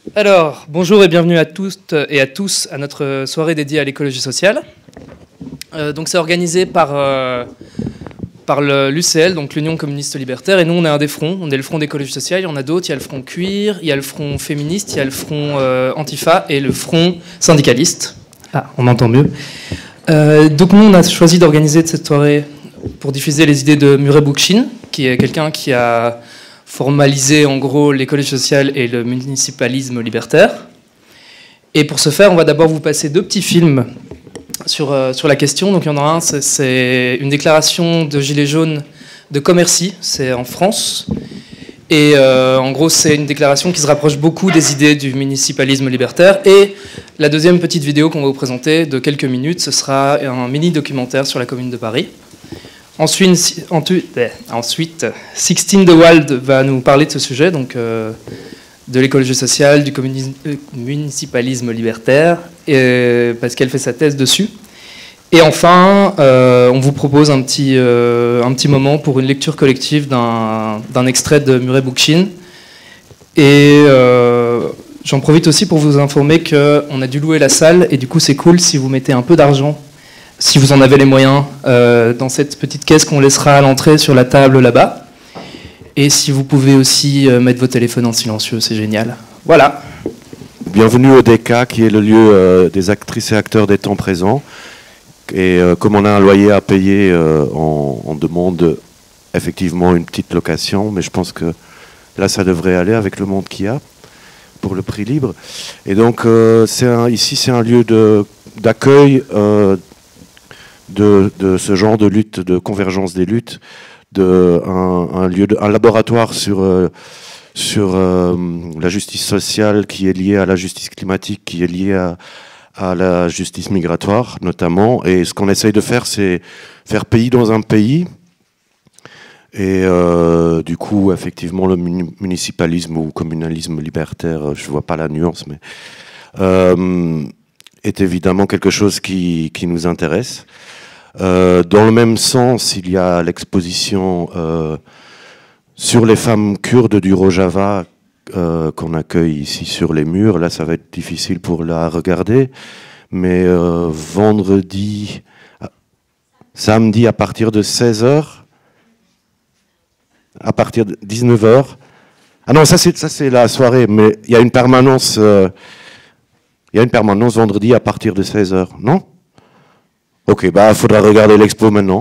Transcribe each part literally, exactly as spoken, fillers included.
Alors, bonjour et bienvenue à toutes et à tous à notre soirée dédiée à l'écologie sociale. Euh, donc c'est organisé par, euh, par l'U C L, donc l'Union communiste libertaire, et nous on est un des fronts, on est le front d'écologie sociale, il y en a d'autres, il y a le front cuir, il y a le front féministe, il y a le front euh, antifa et le front syndicaliste. Ah, on entend mieux. Euh, donc nous on a choisi d'organiser cette soirée pour diffuser les idées de Murray Bookchin, qui est quelqu'un qui a formaliser en gros l'écologie sociale et le municipalisme libertaire. Et pour ce faire, on va d'abord vous passer deux petits films sur, euh, sur la question. Donc il y en a un, c'est une déclaration de Gilets jaunes de Commercy, c'est en France. Et euh, en gros, c'est une déclaration qui se rapproche beaucoup des idées du municipalisme libertaire. Et la deuxième petite vidéo qu'on va vous présenter de quelques minutes, ce sera un mini-documentaire sur la Commune de Paris. Ensuite, ensuite, Sixtine de Wald va nous parler de ce sujet, donc euh, de l'écologie sociale, du euh, municipalisme libertaire, et, parce qu'elle fait sa thèse dessus. Et enfin, euh, on vous propose un petit, euh, un petit moment pour une lecture collective d'un extrait de Murray Bookchin. Et euh, j'en profite aussi pour vous informer qu'on a dû louer la salle, et du coup c'est cool si vous mettez un peu d'argent, si vous en avez les moyens, euh, dans cette petite caisse qu'on laissera à l'entrée sur la table là-bas. Et si vous pouvez aussi euh, mettre vos téléphones en silencieux, c'est génial. Voilà. Bienvenue au D K, qui est le lieu euh, des actrices et acteurs des temps présents. Et euh, comme on a un loyer à payer, euh, on, on demande effectivement une petite location, mais je pense que là, ça devrait aller avec le monde qu'il y a pour le prix libre. Et donc, euh, un, ici, c'est un lieu d'accueil euh, De, de ce genre de lutte, de convergence des luttes, de, un, un, lieu de, un laboratoire sur, euh, sur euh, la justice sociale qui est liée à la justice climatique, qui est liée à, à la justice migratoire notamment. Et ce qu'on essaye de faire, c'est faire pays dans un pays. Et euh, du coup, effectivement, le municipalisme ou communalisme libertaire, je ne vois pas la nuance, mais euh, est évidemment quelque chose qui, qui nous intéresse. Euh, dans le même sens, il y a l'exposition euh, sur les femmes kurdes du Rojava euh, qu'on accueille ici sur les murs. Là, ça va être difficile pour la regarder, mais euh, vendredi, samedi à partir de seize heures, à partir de dix-neuf heures. Ah non, ça c'est ça c'est la soirée, mais il y a une permanence. Euh, il y a une permanence vendredi à partir de seize heures, non? Ok, bah, il faudra regarder l'expo maintenant.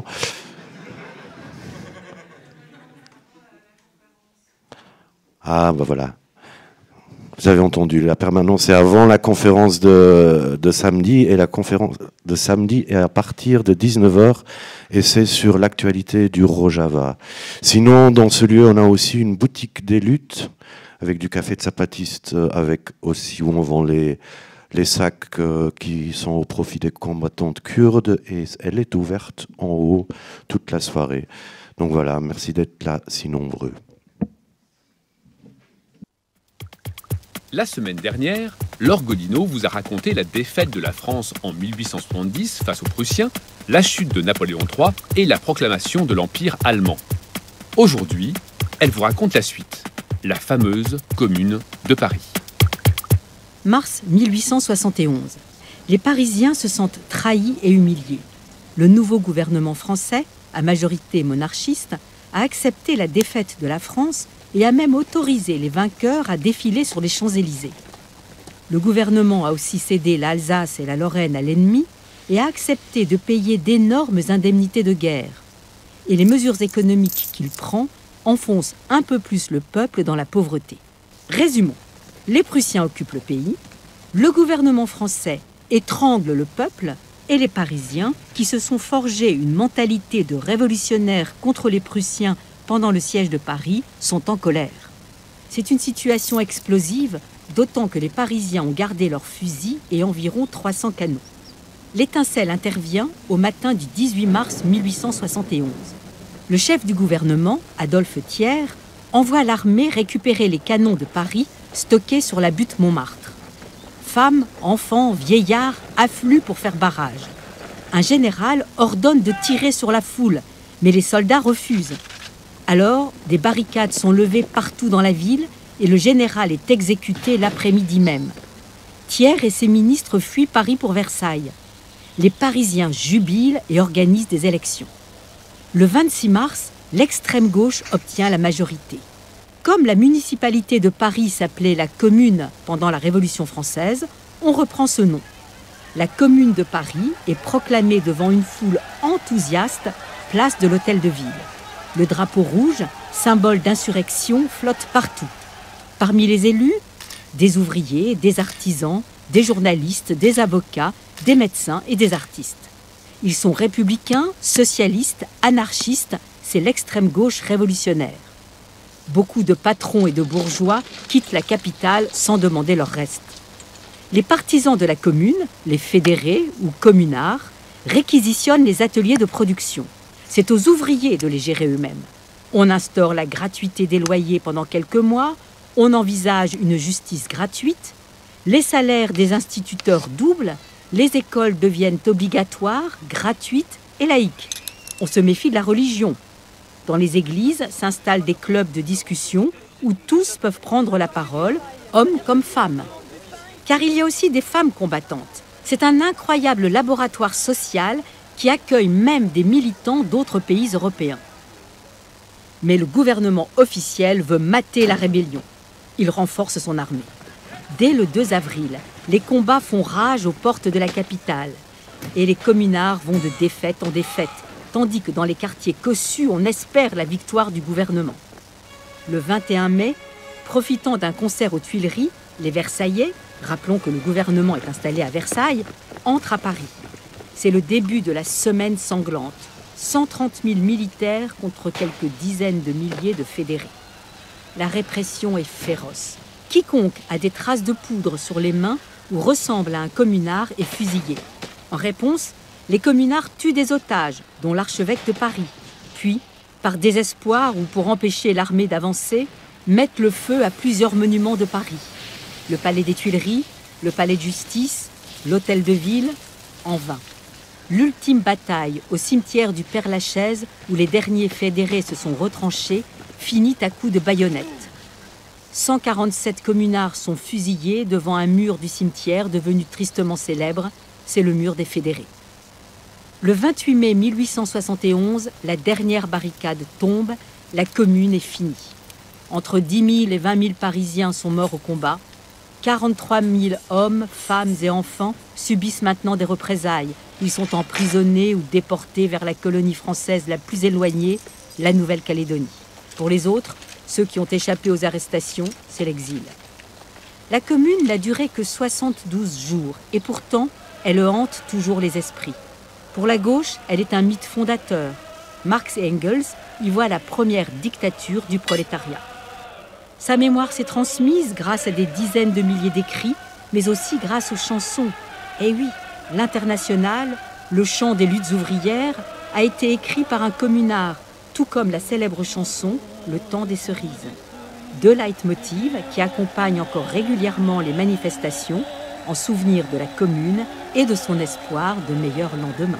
Ah, bah voilà. Vous avez entendu, la permanence est avant la conférence de, de samedi, et la conférence de samedi est à partir de dix-neuf heures, et c'est sur l'actualité du Rojava. Sinon, dans ce lieu, on a aussi une boutique des luttes, avec du café de zapatiste, avec aussi où on vend les... les sacs euh, qui sont au profit des combattantes kurdes, et elle est ouverte en haut toute la soirée. Donc voilà, merci d'être là si nombreux. La semaine dernière, Laure Godino vous a raconté la défaite de la France en mille huit cent soixante-dix face aux Prussiens, la chute de Napoléon trois et la proclamation de l'Empire allemand. Aujourd'hui, elle vous raconte la suite, la fameuse Commune de Paris. Mars mille huit cent soixante et onze. Les Parisiens se sentent trahis et humiliés. Le nouveau gouvernement français, à majorité monarchiste, a accepté la défaite de la France et a même autorisé les vainqueurs à défiler sur les Champs-Élysées. Le gouvernement a aussi cédé l'Alsace et la Lorraine à l'ennemi et a accepté de payer d'énormes indemnités de guerre. Et les mesures économiques qu'il prend enfoncent un peu plus le peuple dans la pauvreté. Résumons. Les Prussiens occupent le pays, le gouvernement français étrangle le peuple et les Parisiens, qui se sont forgés une mentalité de révolutionnaires contre les Prussiens pendant le siège de Paris, sont en colère. C'est une situation explosive, d'autant que les Parisiens ont gardé leurs fusils et environ trois cents canons. L'étincelle intervient au matin du dix-huit mars mille huit cent soixante et onze. Le chef du gouvernement, Adolphe Thiers, envoie l'armée récupérer les canons de Paris stockés sur la butte Montmartre. Femmes, enfants, vieillards affluent pour faire barrage. Un général ordonne de tirer sur la foule, mais les soldats refusent. Alors, des barricades sont levées partout dans la ville et le général est exécuté l'après-midi même. Thiers et ses ministres fuient Paris pour Versailles. Les Parisiens jubilent et organisent des élections. Le vingt-six mars, l'extrême gauche obtient la majorité. Comme la municipalité de Paris s'appelait la Commune pendant la Révolution française, on reprend ce nom. La Commune de Paris est proclamée devant une foule enthousiaste, place de l'Hôtel de Ville. Le drapeau rouge, symbole d'insurrection, flotte partout. Parmi les élus, des ouvriers, des artisans, des journalistes, des avocats, des médecins et des artistes. Ils sont républicains, socialistes, anarchistes, c'est l'extrême gauche révolutionnaire. Beaucoup de patrons et de bourgeois quittent la capitale sans demander leur reste. Les partisans de la commune, les fédérés ou communards, réquisitionnent les ateliers de production. C'est aux ouvriers de les gérer eux-mêmes. On instaure la gratuité des loyers pendant quelques mois, on envisage une justice gratuite, les salaires des instituteurs doublent, les écoles deviennent obligatoires, gratuites et laïques. On se méfie de la religion. Dans les églises s'installent des clubs de discussion où tous peuvent prendre la parole, hommes comme femmes. Car il y a aussi des femmes combattantes. C'est un incroyable laboratoire social qui accueille même des militants d'autres pays européens. Mais le gouvernement officiel veut mater la rébellion. Il renforce son armée. Dès le deux avril, les combats font rage aux portes de la capitale. Et les communards vont de défaite en défaite, tandis que dans les quartiers cossus, on espère la victoire du gouvernement. Le vingt et un mai, profitant d'un concert aux Tuileries, les Versaillais, rappelons que le gouvernement est installé à Versailles, entrent à Paris. C'est le début de la semaine sanglante. cent trente mille militaires contre quelques dizaines de milliers de fédérés. La répression est féroce. Quiconque a des traces de poudre sur les mains ou ressemble à un communard est fusillé. En réponse, les communards tuent des otages, dont l'archevêque de Paris. Puis, par désespoir ou pour empêcher l'armée d'avancer, mettent le feu à plusieurs monuments de Paris. Le palais des Tuileries, le palais de justice, l'hôtel de ville, en vain. L'ultime bataille au cimetière du Père-Lachaise, où les derniers fédérés se sont retranchés, finit à coups de baïonnettes. cent quarante-sept communards sont fusillés devant un mur du cimetière devenu tristement célèbre, c'est le mur des fédérés. Le vingt-huit mai mille huit cent soixante et onze, la dernière barricade tombe, la commune est finie. Entre dix mille et vingt mille Parisiens sont morts au combat. quarante-trois mille hommes, femmes et enfants subissent maintenant des représailles. Ils sont emprisonnés ou déportés vers la colonie française la plus éloignée, la Nouvelle-Calédonie. Pour les autres, ceux qui ont échappé aux arrestations, c'est l'exil. La commune n'a duré que soixante-douze jours, et pourtant, elle hante toujours les esprits. Pour la gauche, elle est un mythe fondateur. Marx et Engels y voient la première dictature du prolétariat. Sa mémoire s'est transmise grâce à des dizaines de milliers d'écrits, mais aussi grâce aux chansons. Et oui, l'Internationale, le chant des luttes ouvrières, a été écrit par un communard, tout comme la célèbre chanson « Le temps des cerises ». Deux leitmotivs qui accompagnent encore régulièrement les manifestations en souvenir de la commune et de son espoir de meilleurs lendemains.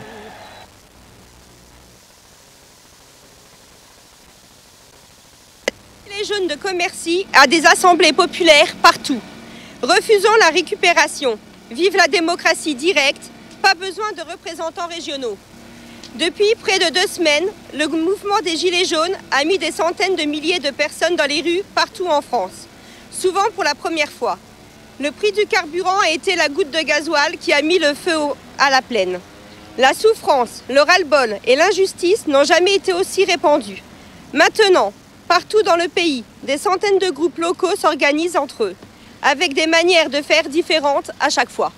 Les jeunes de Commercy à des assemblées populaires partout. Refusons la récupération. Vive la démocratie directe, pas besoin de représentants régionaux. Depuis près de deux semaines, le mouvement des Gilets jaunes a mis des centaines de milliers de personnes dans les rues partout en France, souvent pour la première fois. Le prix du carburant a été la goutte de gasoil qui a mis le feu à la plaine. La souffrance, le ras-le-bol et l'injustice n'ont jamais été aussi répandus. Maintenant, partout dans le pays, des centaines de groupes locaux s'organisent entre eux, avec des manières de faire différentes à chaque fois.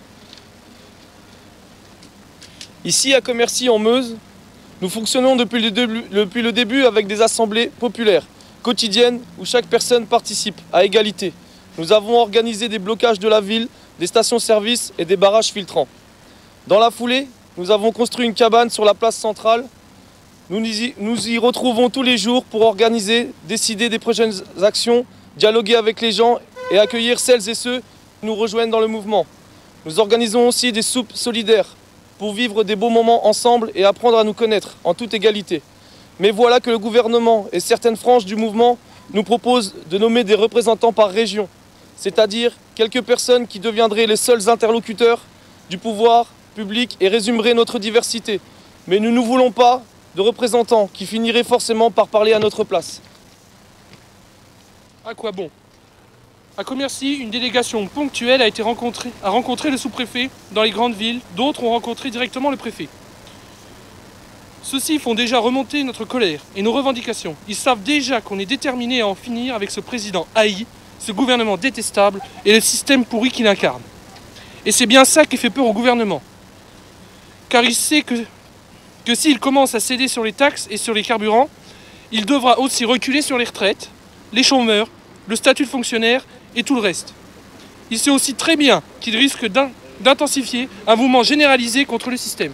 Ici, à Commercy, en Meuse, nous fonctionnons depuis le, début, depuis le début avec des assemblées populaires, quotidiennes, où chaque personne participe à égalité. Nous avons organisé des blocages de la ville, des stations-service et des barrages filtrants. Dans la foulée, nous avons construit une cabane sur la place centrale. Nous y, nous y retrouvons tous les jours pour organiser, décider des prochaines actions, dialoguer avec les gens et accueillir celles et ceux qui nous rejoignent dans le mouvement. Nous organisons aussi des soupes solidaires pour vivre des beaux moments ensemble et apprendre à nous connaître en toute égalité. Mais voilà que le gouvernement et certaines franges du mouvement nous propose de nommer des représentants par région, c'est-à-dire quelques personnes qui deviendraient les seuls interlocuteurs du pouvoir public et résumeraient notre diversité. Mais nous ne voulons pas de représentants qui finiraient forcément par parler à notre place. À quoi bon? À Commercy, une délégation ponctuelle a été rencontrée, a rencontré le sous-préfet dans les grandes villes, d'autres ont rencontré directement le préfet. Ceux-ci font déjà remonter notre colère et nos revendications. Ils savent déjà qu'on est déterminé à en finir avec ce président haï, ce gouvernement détestable et le système pourri qu'il incarne. Et c'est bien ça qui fait peur au gouvernement. Car il sait que, que s'il commence à céder sur les taxes et sur les carburants, il devra aussi reculer sur les retraites, les chômeurs, le statut de fonctionnaire et tout le reste. Il sait aussi très bien qu'il risque d'intensifier un mouvement généralisé contre le système.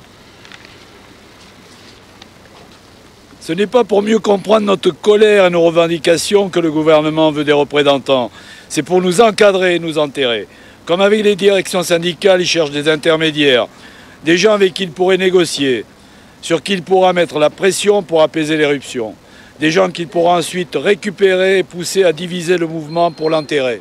Ce n'est pas pour mieux comprendre notre colère et nos revendications que le gouvernement veut des représentants. C'est pour nous encadrer et nous enterrer. Comme avec les directions syndicales, ils cherchent des intermédiaires, des gens avec qui il pourrait négocier, sur qui il pourra mettre la pression pour apaiser l'éruption, des gens qu'il pourra ensuite récupérer et pousser à diviser le mouvement pour l'enterrer.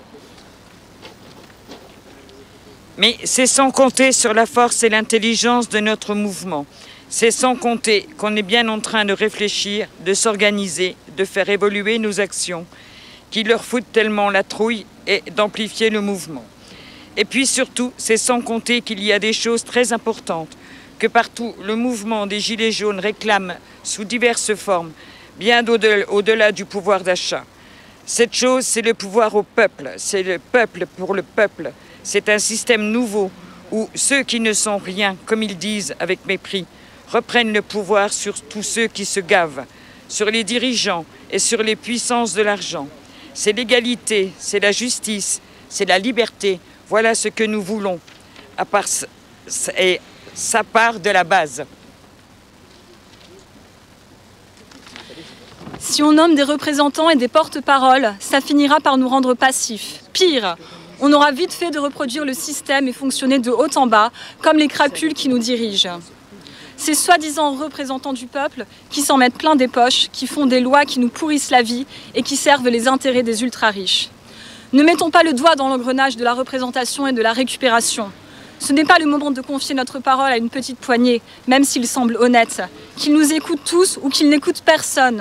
Mais c'est sans compter sur la force et l'intelligence de notre mouvement. C'est sans compter qu'on est bien en train de réfléchir, de s'organiser, de faire évoluer nos actions, qui leur foutent tellement la trouille et d'amplifier le mouvement. Et puis surtout, c'est sans compter qu'il y a des choses très importantes, que partout le mouvement des Gilets jaunes réclame sous diverses formes, bien au-delà du pouvoir d'achat. Cette chose, c'est le pouvoir au peuple, c'est le peuple pour le peuple. C'est un système nouveau où ceux qui ne sont rien, comme ils disent avec mépris, reprennent le pouvoir sur tous ceux qui se gavent, sur les dirigeants et sur les puissances de l'argent. C'est l'égalité, c'est la justice, c'est la liberté. Voilà ce que nous voulons. À part, et ça part de la base. Si on nomme des représentants et des porte-paroles, ça finira par nous rendre passifs. Pire, on aura vite fait de reproduire le système et fonctionner de haut en bas, comme les crapules qui nous dirigent. Ces soi-disant représentants du peuple qui s'en mettent plein des poches, qui font des lois qui nous pourrissent la vie et qui servent les intérêts des ultra-riches. Ne mettons pas le doigt dans l'engrenage de la représentation et de la récupération. Ce n'est pas le moment de confier notre parole à une petite poignée, même s'il semble honnête, qu'ils nous écoutent tous ou qu'ils n'écoutent personne.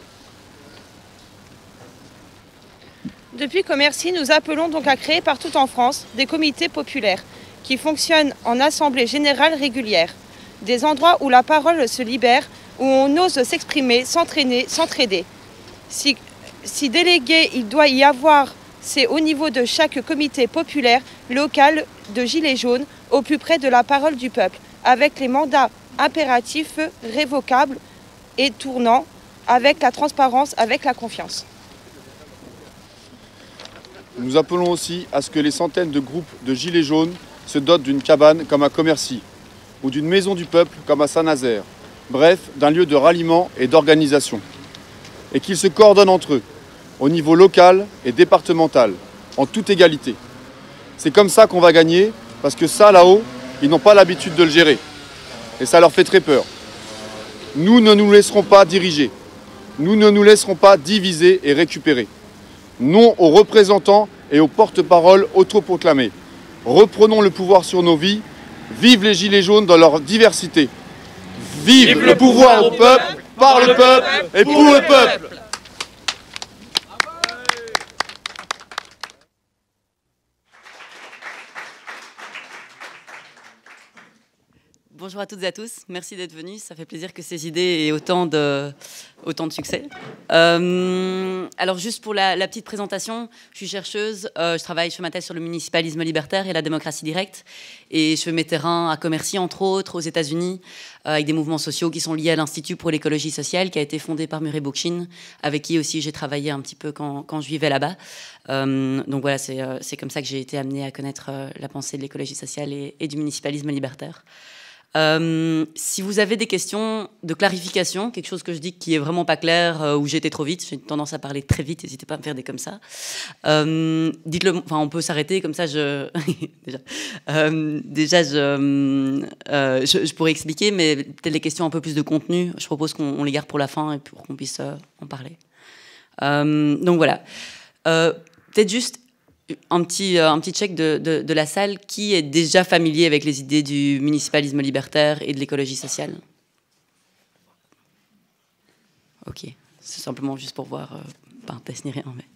Depuis Commercy, nous appelons donc à créer partout en France des comités populaires qui fonctionnent en assemblée générale régulière. Des endroits où la parole se libère, où on ose s'exprimer, s'entraîner, s'entraider. Si, si délégué il doit y avoir, c'est au niveau de chaque comité populaire local de Gilets jaunes, au plus près de la parole du peuple, avec les mandats impératifs, révocables et tournants, avec la transparence, avec la confiance. Nous appelons aussi à ce que les centaines de groupes de Gilets jaunes se dotent d'une cabane comme à Commercy, ou d'une maison du peuple comme à Saint-Nazaire, bref, d'un lieu de ralliement et d'organisation. Et qu'ils se coordonnent entre eux, au niveau local et départemental, en toute égalité. C'est comme ça qu'on va gagner, parce que ça, là-haut, ils n'ont pas l'habitude de le gérer. Et ça leur fait très peur. Nous ne nous laisserons pas diriger. Nous ne nous laisserons pas diviser et récupérer. Non aux représentants et aux porte-paroles autoproclamés. Reprenons le pouvoir sur nos vies. Vive les Gilets jaunes dans leur diversité. Vive, Vive le pouvoir au peuple, par le peuple et pour le peuple. Bonjour à toutes et à tous, merci d'être venus, ça fait plaisir que ces idées aient autant de, autant de succès. Euh, alors juste pour la, la petite présentation, je suis chercheuse, euh, je travaille, je fais ma thèse sur le municipalisme libertaire et la démocratie directe, et je fais mes terrains à Commercy, entre autres, aux États-Unis, euh, avec des mouvements sociaux qui sont liés à l'Institut pour l'écologie sociale, qui a été fondé par Murray Bookchin, avec qui aussi j'ai travaillé un petit peu quand, quand je vivais là-bas. Euh, donc voilà, c'est euh, c'est comme ça que j'ai été amenée à connaître euh, la pensée de l'écologie sociale et, et du municipalisme libertaire. Euh, si vous avez des questions de clarification, quelque chose que je dis qui est vraiment pas clair, euh, ou j'étais trop vite, j'ai tendance à parler très vite, n'hésitez pas à me faire des comme ça. Euh, dites-le, enfin on peut s'arrêter comme ça. Je déjà, euh, déjà je, euh, je, je pourrais expliquer, mais peut-être les questions un peu plus de contenu, je propose qu'on les garde pour la fin et pour qu'on puisse euh, en parler. Euh, donc voilà. Euh, Peut-être juste un petit, un petit check de, de, de la salle. Qui est déjà familier avec les idées du municipalisme libertaire et de l'écologie sociale? Ok, c'est simplement juste pour voir, euh, pas un test ni rien, mais...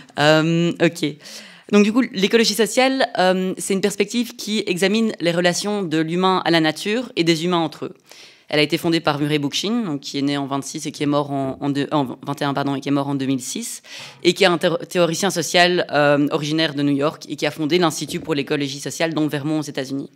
Euh, ok. Donc du coup, l'écologie sociale, euh, c'est une perspective qui examine les relations de l'humain à la nature et des humains entre eux. Elle a été fondée par Murray Bookchin, donc qui est né en vingt-six et qui est mort en, en, deux, en vingt et un pardon, et qui est mort en deux mille six, et qui est un théoricien social euh, originaire de New York et qui a fondé l'Institut pour l'écologie sociale dans le Vermont aux États-Unis.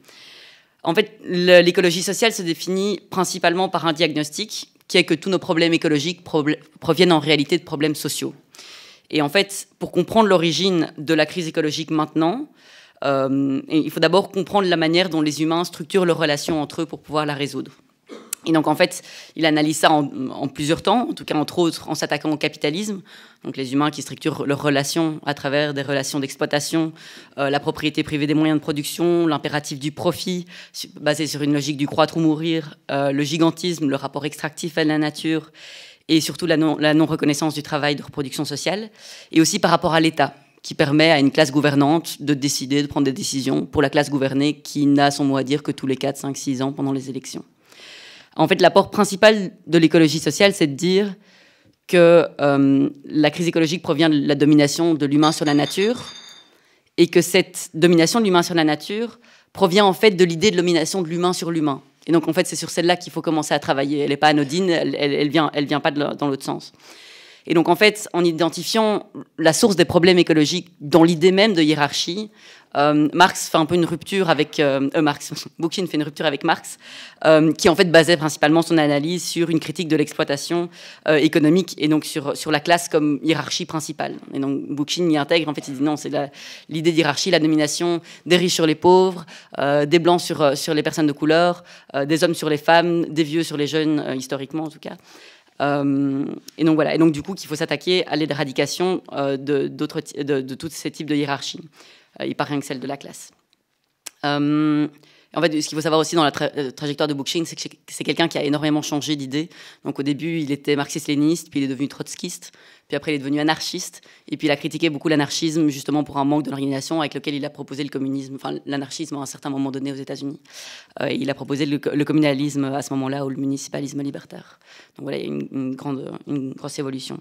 En fait, l'écologie sociale se définit principalement par un diagnostic qui est que tous nos problèmes écologiques proviennent en réalité de problèmes sociaux. Et en fait, pour comprendre l'origine de la crise écologique maintenant, euh, il faut d'abord comprendre la manière dont les humains structurent leurs relations entre eux pour pouvoir la résoudre. Et donc, en fait, il analyse ça en, en plusieurs temps, en tout cas, entre autres, en s'attaquant au capitalisme. Donc, les humains qui structurent leurs relations à travers des relations d'exploitation, euh, la propriété privée des moyens de production, l'impératif du profit, basé sur une logique du croître ou mourir, euh, le gigantisme, le rapport extractif à la nature, et surtout la non, la non-reconnaissance du travail de reproduction sociale, et aussi par rapport à l'État, qui permet à une classe gouvernante de décider, de prendre des décisions pour la classe gouvernée qui n'a son mot à dire que tous les quatre, cinq, six ans pendant les élections. En fait, l'apport principal de l'écologie sociale, c'est de dire que euh, la crise écologique provient de la domination de l'humain sur la nature et que cette domination de l'humain sur la nature provient en fait de l'idée de domination de l'humain sur l'humain. Et donc, en fait, c'est sur celle-là qu'il faut commencer à travailler. Elle n'est pas anodine, elle, elle, elle vient, elle vient pas de, dans l'autre sens. Et donc, en fait, en identifiant la source des problèmes écologiques dans l'idée même de hiérarchie, euh, Marx fait un peu une rupture avec... Euh, euh, Marx, Bookchin fait une rupture avec Marx, euh, qui en fait basait principalement son analyse sur une critique de l'exploitation euh, économique et donc sur, sur la classe comme hiérarchie principale. Et donc, Bookchin y intègre, en fait, il dit non, c'est l'idée d'hiérarchie, la domination des riches sur les pauvres, euh, des blancs sur, sur les personnes de couleur, euh, des hommes sur les femmes, des vieux sur les jeunes, euh, historiquement en tout cas. Euh, et donc voilà, et donc du coup qu'il faut s'attaquer à l'éradication euh, de, de, de, de tous ces types de hiérarchies, euh, et pas rien que celle de la classe. Euh, en fait, ce qu'il faut savoir aussi dans la tra trajectoire de Bookchin, c'est que c'est quelqu'un qui a énormément changé d'idée. Donc au début, il était marxiste-léniniste, puis il est devenu trotskiste, puis après il est devenu anarchiste, et puis il a critiqué beaucoup l'anarchisme justement pour un manque d'organisation avec lequel il a proposé le communisme, enfin l'anarchisme à un certain moment donné aux États-Unis. Euh, il a proposé le, le communalisme à ce moment-là, ou le municipalisme libertaire. Donc voilà, il y a une, une, grande, une grosse évolution.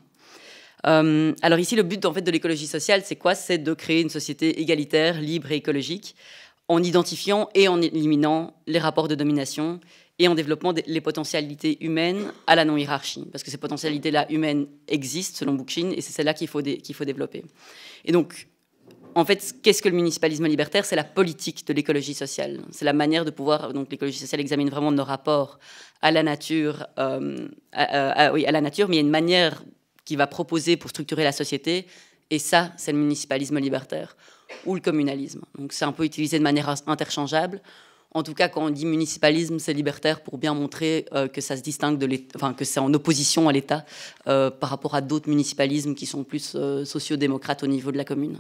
Euh, alors ici, le but en fait de l'écologie sociale, c'est quoi? C'est de créer une société égalitaire, libre et écologique, en identifiant et en éliminant les rapports de domination et en développant les potentialités humaines à la non-hiérarchie. Parce que ces potentialités-là humaines existent, selon Bookchin, et c'est celles-là qu'il faut, qu'il faut développer. Et donc, en fait, qu'est-ce que le municipalisme libertaire? C'est la politique de l'écologie sociale. C'est la manière de pouvoir... Donc, l'écologie sociale examine vraiment nos rapports à la nature, euh, à, à, à, oui, à la nature, mais il y a une manière qu'il va proposer pour structurer la société, et ça, c'est le municipalisme libertaire ou le communalisme. Donc c'est un peu utilisé de manière interchangeable. En tout cas, quand on dit municipalisme, c'est libertaire pour bien montrer euh, que ça se distingue de l'État, enfin que c'est en opposition à l'État euh, par rapport à d'autres municipalismes qui sont plus euh, sociodémocrates au niveau de la commune.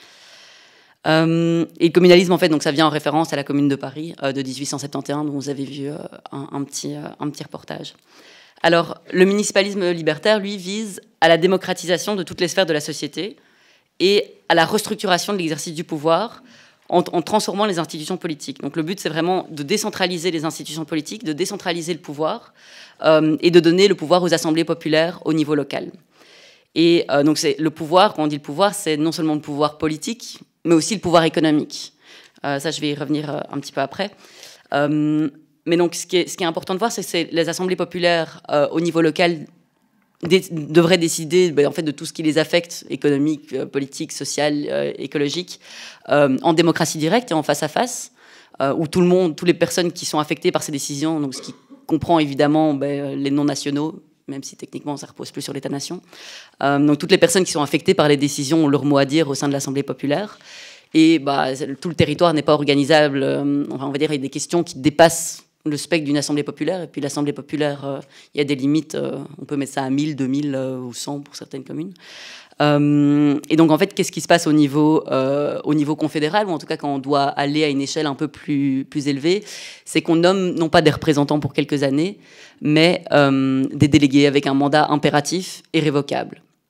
Euh, et le communalisme, en fait, donc ça vient en référence à la Commune de Paris euh, de dix-huit cent soixante et onze, dont vous avez vu euh, un, un, petit, euh, un petit reportage. Alors, le municipalisme libertaire, lui, vise à la démocratisation de toutes les sphères de la société et à la restructuration de l'exercice du pouvoir en, en transformant les institutions politiques. Donc le but, c'est vraiment de décentraliser les institutions politiques, de décentraliser le pouvoir euh, et de donner le pouvoir aux assemblées populaires au niveau local. Et euh, donc c'est le pouvoir, quand on dit le pouvoir, c'est non seulement le pouvoir politique, mais aussi le pouvoir économique. Euh, ça, je vais y revenir euh, un petit peu après. Euh, mais donc ce qui est, ce qui est important de voir, c'est que les assemblées populaires euh, au niveau local devraient décider ben, en fait, de tout ce qui les affecte, économique, euh, politique, social, euh, écologique, euh, en démocratie directe et en face à face, euh, où tout le monde, toutes les personnes qui sont affectées par ces décisions, donc ce qui comprend évidemment ben, les non-nationaux, même si techniquement ça repose plus sur l'État-nation, euh, donc toutes les personnes qui sont affectées par les décisions ont leur mot à dire au sein de l'Assemblée populaire, et bah, tout le territoire n'est pas organisable, euh, enfin, on va dire il y a des questions qui dépassent le spectre d'une assemblée populaire, et puis l'assemblée populaire, euh, il y a des limites, euh, on peut mettre ça à mille, deux mille euh, ou cent pour certaines communes. Euh, et donc en fait, qu'est-ce qui se passe au niveau, euh, au niveau confédéral, ou en tout cas quand on doit aller à une échelle un peu plus, plus élevée, c'est qu'on nomme non pas des représentants pour quelques années, mais euh, des délégués avec un mandat impératif et révocable.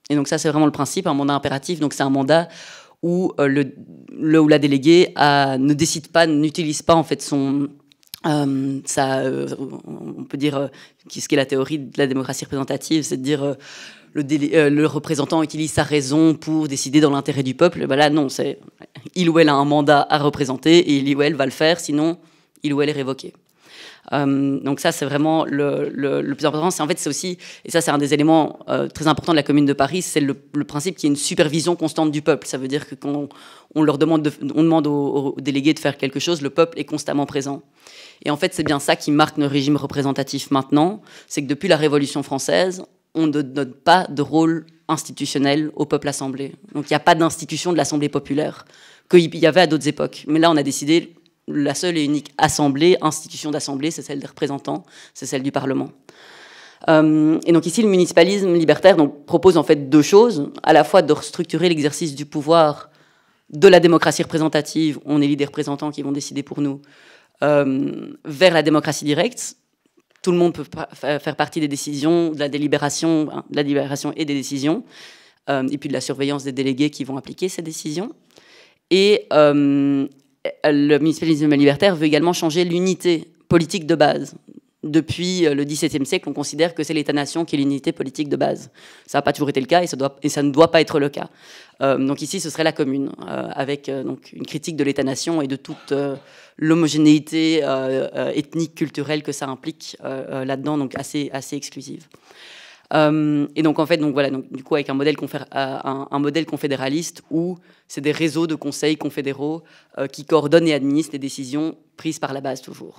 Et donc ça, c'est vraiment le principe, un mandat impératif. Donc c'est un mandat où euh, le, le ou la déléguée a, ne décide pas, n'utilise pas en fait son... Euh, ça, euh, on peut dire, euh, ce qu'est la théorie de la démocratie représentative, c'est de dire euh, le, délé, euh, le représentant utilise sa raison pour décider dans l'intérêt du peuple. Ben là, non, c'est il ou elle a un mandat à représenter et il ou elle va le faire, sinon il ou elle est révoqué. Euh, donc ça, c'est vraiment le, le, le plus important. C'est en fait, c'est aussi, et ça, c'est un des éléments euh, très importants de la Commune de Paris, c'est le, le principe qu'il y ait une supervision constante du peuple. Ça veut dire que quand on, on leur demande, de, on demande aux, aux délégués de faire quelque chose, le peuple est constamment présent. Et en fait, c'est bien ça qui marque nos régimes représentatifs maintenant, c'est que depuis la Révolution française, on ne donne pas de rôle institutionnel au peuple assemblé. Donc il n'y a pas d'institution de l'Assemblée populaire qu'il y avait à d'autres époques. Mais là, on a décidé, la seule et unique assemblée, institution d'assemblée, c'est celle des représentants, c'est celle du Parlement. Euh, et donc ici, le municipalisme libertaire donc, propose en fait deux choses, à la fois de restructurer l'exercice du pouvoir de la démocratie représentative, on élit des représentants qui vont décider pour nous, Euh, vers la démocratie directe. Tout le monde peut faire partie des décisions, de la délibération, de la délibération et des décisions, euh, et puis de la surveillance des délégués qui vont appliquer ces décisions. Et euh, le municipalisme libertaire veut également changer l'unité politique de base. Depuis le dix-septième siècle, on considère que c'est l'État-nation qui est l'unité politique de base. Ça n'a pas toujours été le cas et ça, doit, et ça ne doit pas être le cas. Euh, donc ici, ce serait la commune, euh, avec euh, donc une critique de l'État-nation et de toute euh, l'homogénéité euh, euh, ethnique, culturelle que ça implique euh, euh, là-dedans, donc assez, assez exclusive. Euh, et donc en fait, donc voilà, donc du coup avec un modèle, confé euh, un, un modèle confédéraliste où c'est des réseaux de conseils confédéraux euh, qui coordonnent et administrent les décisions prises par la base toujours.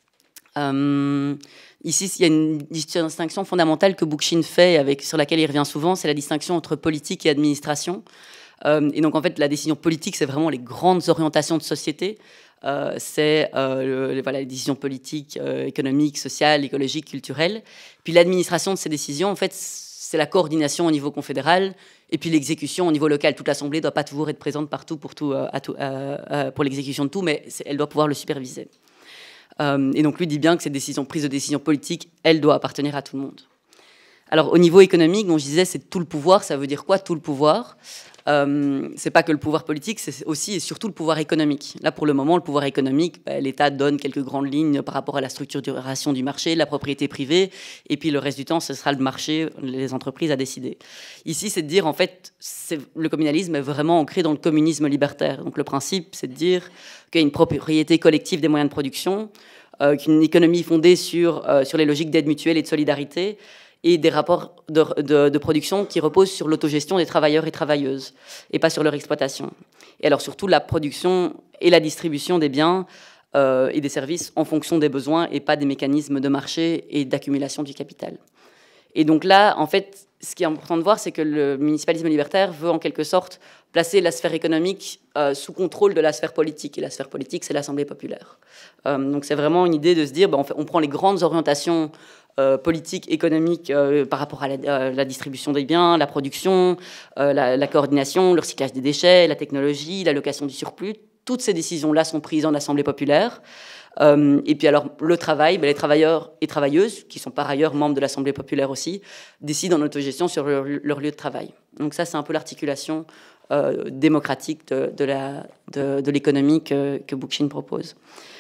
Euh, ici, il y a une distinction fondamentale que Bookchin fait, avec, sur laquelle il revient souvent, c'est la distinction entre politique et administration. Euh, et donc, en fait, la décision politique, c'est vraiment les grandes orientations de société. Euh, c'est euh, le, voilà, les décisions politiques, euh, économiques, sociales, écologiques, culturelles. Puis l'administration de ces décisions, en fait, c'est la coordination au niveau confédéral et puis l'exécution au niveau local. Toute l'Assemblée ne doit pas toujours être présente partout pour, tout, euh, à tout, euh, euh, pour l'exécution de tout, mais elle doit pouvoir le superviser. Euh, et donc lui dit bien que cette décision, prise de décision politique, elle doit appartenir à tout le monde. Alors au niveau économique, dont je disais, c'est tout le pouvoir. Ça veut dire quoi, tout le pouvoir? Euh, c'est pas que le pouvoir politique, c'est aussi et surtout le pouvoir économique. Là, pour le moment, le pouvoir économique, ben, l'État donne quelques grandes lignes par rapport à la structuration du marché, la propriété privée, et puis le reste du temps, ce sera le marché, les entreprises à décider. Ici, c'est de dire, en fait, le communalisme est vraiment ancré dans le communisme libertaire. Donc le principe, c'est de dire qu'il y a une propriété collective des moyens de production, euh, qu'une économie fondée sur, euh, sur les logiques d'aide mutuelle et de solidarité, et des rapports de, de, de production qui reposent sur l'autogestion des travailleurs et travailleuses, et pas sur leur exploitation. Et alors surtout la production et la distribution des biens euh, et des services en fonction des besoins, et pas des mécanismes de marché et d'accumulation du capital. Et donc là, en fait, ce qui est important de voir, c'est que le municipalisme libertaire veut en quelque sorte placer la sphère économique euh, sous contrôle de la sphère politique. Et la sphère politique, c'est l'Assemblée populaire. Euh, donc c'est vraiment une idée de se dire, ben, on, fait, on prend les grandes orientations Euh, politique, économique euh, par rapport à la, euh, la distribution des biens, la production, euh, la, la coordination, le recyclage des déchets, la technologie, l'allocation du surplus. Toutes ces décisions-là sont prises en Assemblée populaire. Euh, et puis alors, le travail, ben, les travailleurs et travailleuses, qui sont par ailleurs membres de l'Assemblée populaire aussi, décident en autogestion sur leur, leur lieu de travail. Donc ça, c'est un peu l'articulation euh, démocratique de, de, la, de, de l'économie que, que Bookchin propose.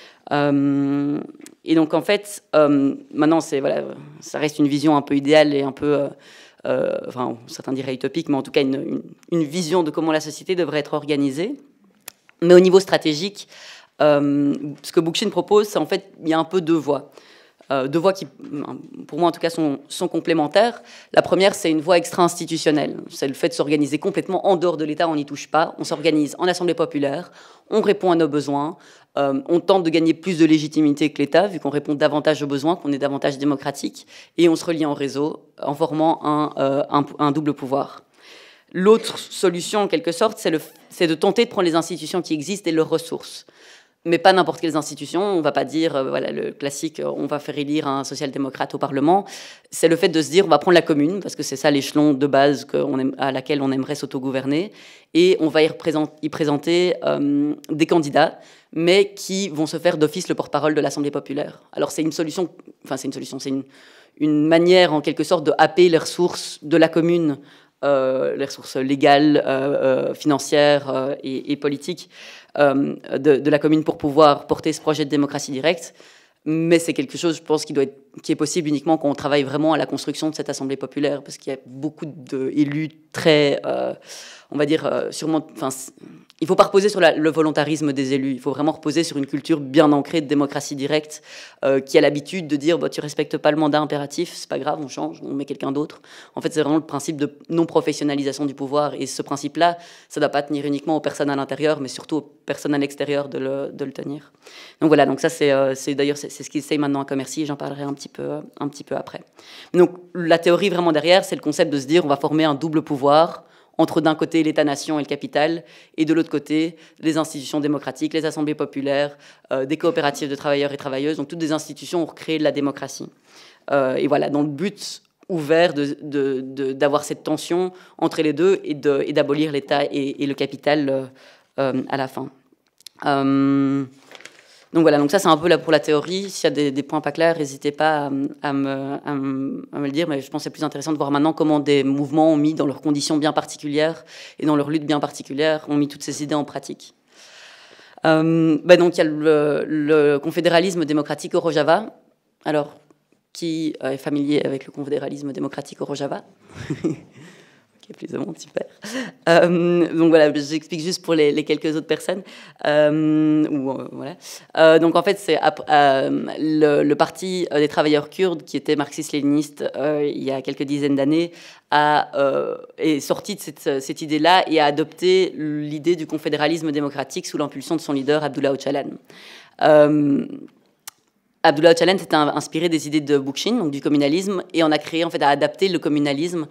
Euh, et donc en fait, euh, maintenant, c'est, voilà, ça reste une vision un peu idéale et un peu, euh, euh, enfin, certains diraient utopique, mais en tout cas une, une, une vision de comment la société devrait être organisée. Mais au niveau stratégique, euh, ce que Bookchin propose, c'est en fait, il y a un peu deux voies. Euh, deux voies qui, pour moi en tout cas, sont, sont complémentaires. La première, c'est une voie extra-institutionnelle. C'est le fait de s'organiser complètement en dehors de l'État, on n'y touche pas. On s'organise en assemblée populaire, on répond à nos besoins, euh, on tente de gagner plus de légitimité que l'État, vu qu'on répond davantage aux besoins, qu'on est davantage démocratique, et on se relie en réseau en formant un, euh, un, un double pouvoir. L'autre solution, en quelque sorte, c'est, le, c'est de tenter de prendre les institutions qui existent et leurs ressources. Mais pas n'importe quelles institutions. On ne va pas dire, euh, voilà, le classique, euh, on va faire élire un social-démocrate au Parlement. C'est le fait de se dire, on va prendre la commune, parce que c'est ça l'échelon de base qu'on aime, à laquelle on aimerait s'autogouverner, et on va y, y présenter euh, des candidats, mais qui vont se faire d'office le porte-parole de l'Assemblée populaire. Alors c'est une solution, enfin c'est une solution, c'est une, une manière en quelque sorte de happer les ressources de la commune euh, les ressources légales, euh, euh, financières euh, et, et politiques euh, de, de la commune pour pouvoir porter ce projet de démocratie directe. Mais c'est quelque chose, je pense, qui, doit être, qui est possible uniquement quand on travaille vraiment à la construction de cette assemblée populaire, parce qu'il y a beaucoup d'élus très, euh, on va dire, euh, sûrement... Il ne faut pas reposer sur la, le volontarisme des élus, il faut vraiment reposer sur une culture bien ancrée de démocratie directe, euh, qui a l'habitude de dire bah, « tu ne respectes pas le mandat impératif, c'est pas grave, on change, on met quelqu'un d'autre ». En fait, c'est vraiment le principe de non-professionnalisation du pouvoir, et ce principe-là, ça ne doit pas tenir uniquement aux personnes à l'intérieur, mais surtout aux personnes à l'extérieur de le, de le tenir. Donc voilà, donc ça c'est euh, d'ailleurs c'est ce qu'ils essayent maintenant à Commercy, et j'en parlerai un petit peu, un petit peu après. Donc la théorie vraiment derrière, c'est le concept de se dire on va former un double pouvoir, entre d'un côté l'État-nation et le capital, et de l'autre côté les institutions démocratiques, les assemblées populaires, euh, des coopératives de travailleurs et travailleuses, donc toutes des institutions pour créer de la démocratie. Euh, et voilà, dans le but ouvert de, de, de, d'avoir cette tension entre les deux et d'abolir et l'État et, et le capital euh, euh, à la fin. Euh, Donc voilà, donc ça c'est un peu là pour la théorie. S'il y a des, des points pas clairs, n'hésitez pas à, à, me, à, me, à me le dire. Mais je pense que c'est plus intéressant de voir maintenant comment des mouvements ont mis dans leurs conditions bien particulières et dans leurs luttes bien particulières, ont mis toutes ces idées en pratique. Euh, bah donc il y a le, le confédéralisme démocratique au Rojava. Alors, qui est familier avec le confédéralisme démocratique au Rojava? Plus ou moins, super. Euh, donc voilà, j'explique juste pour les, les quelques autres personnes. Euh, ou, euh, voilà. Euh, donc en fait, c'est euh, le, le parti des travailleurs kurdes, qui était marxiste-léniniste euh, il y a quelques dizaines d'années, a euh, est sorti de cette, cette idée-là et a adopté l'idée du confédéralisme démocratique sous l'impulsion de son leader, Abdullah Öcalan. Euh, Abdullah Öcalan s'était inspiré des idées de Bookchin, donc du communalisme, et on a créé, en fait, a adapté le communalisme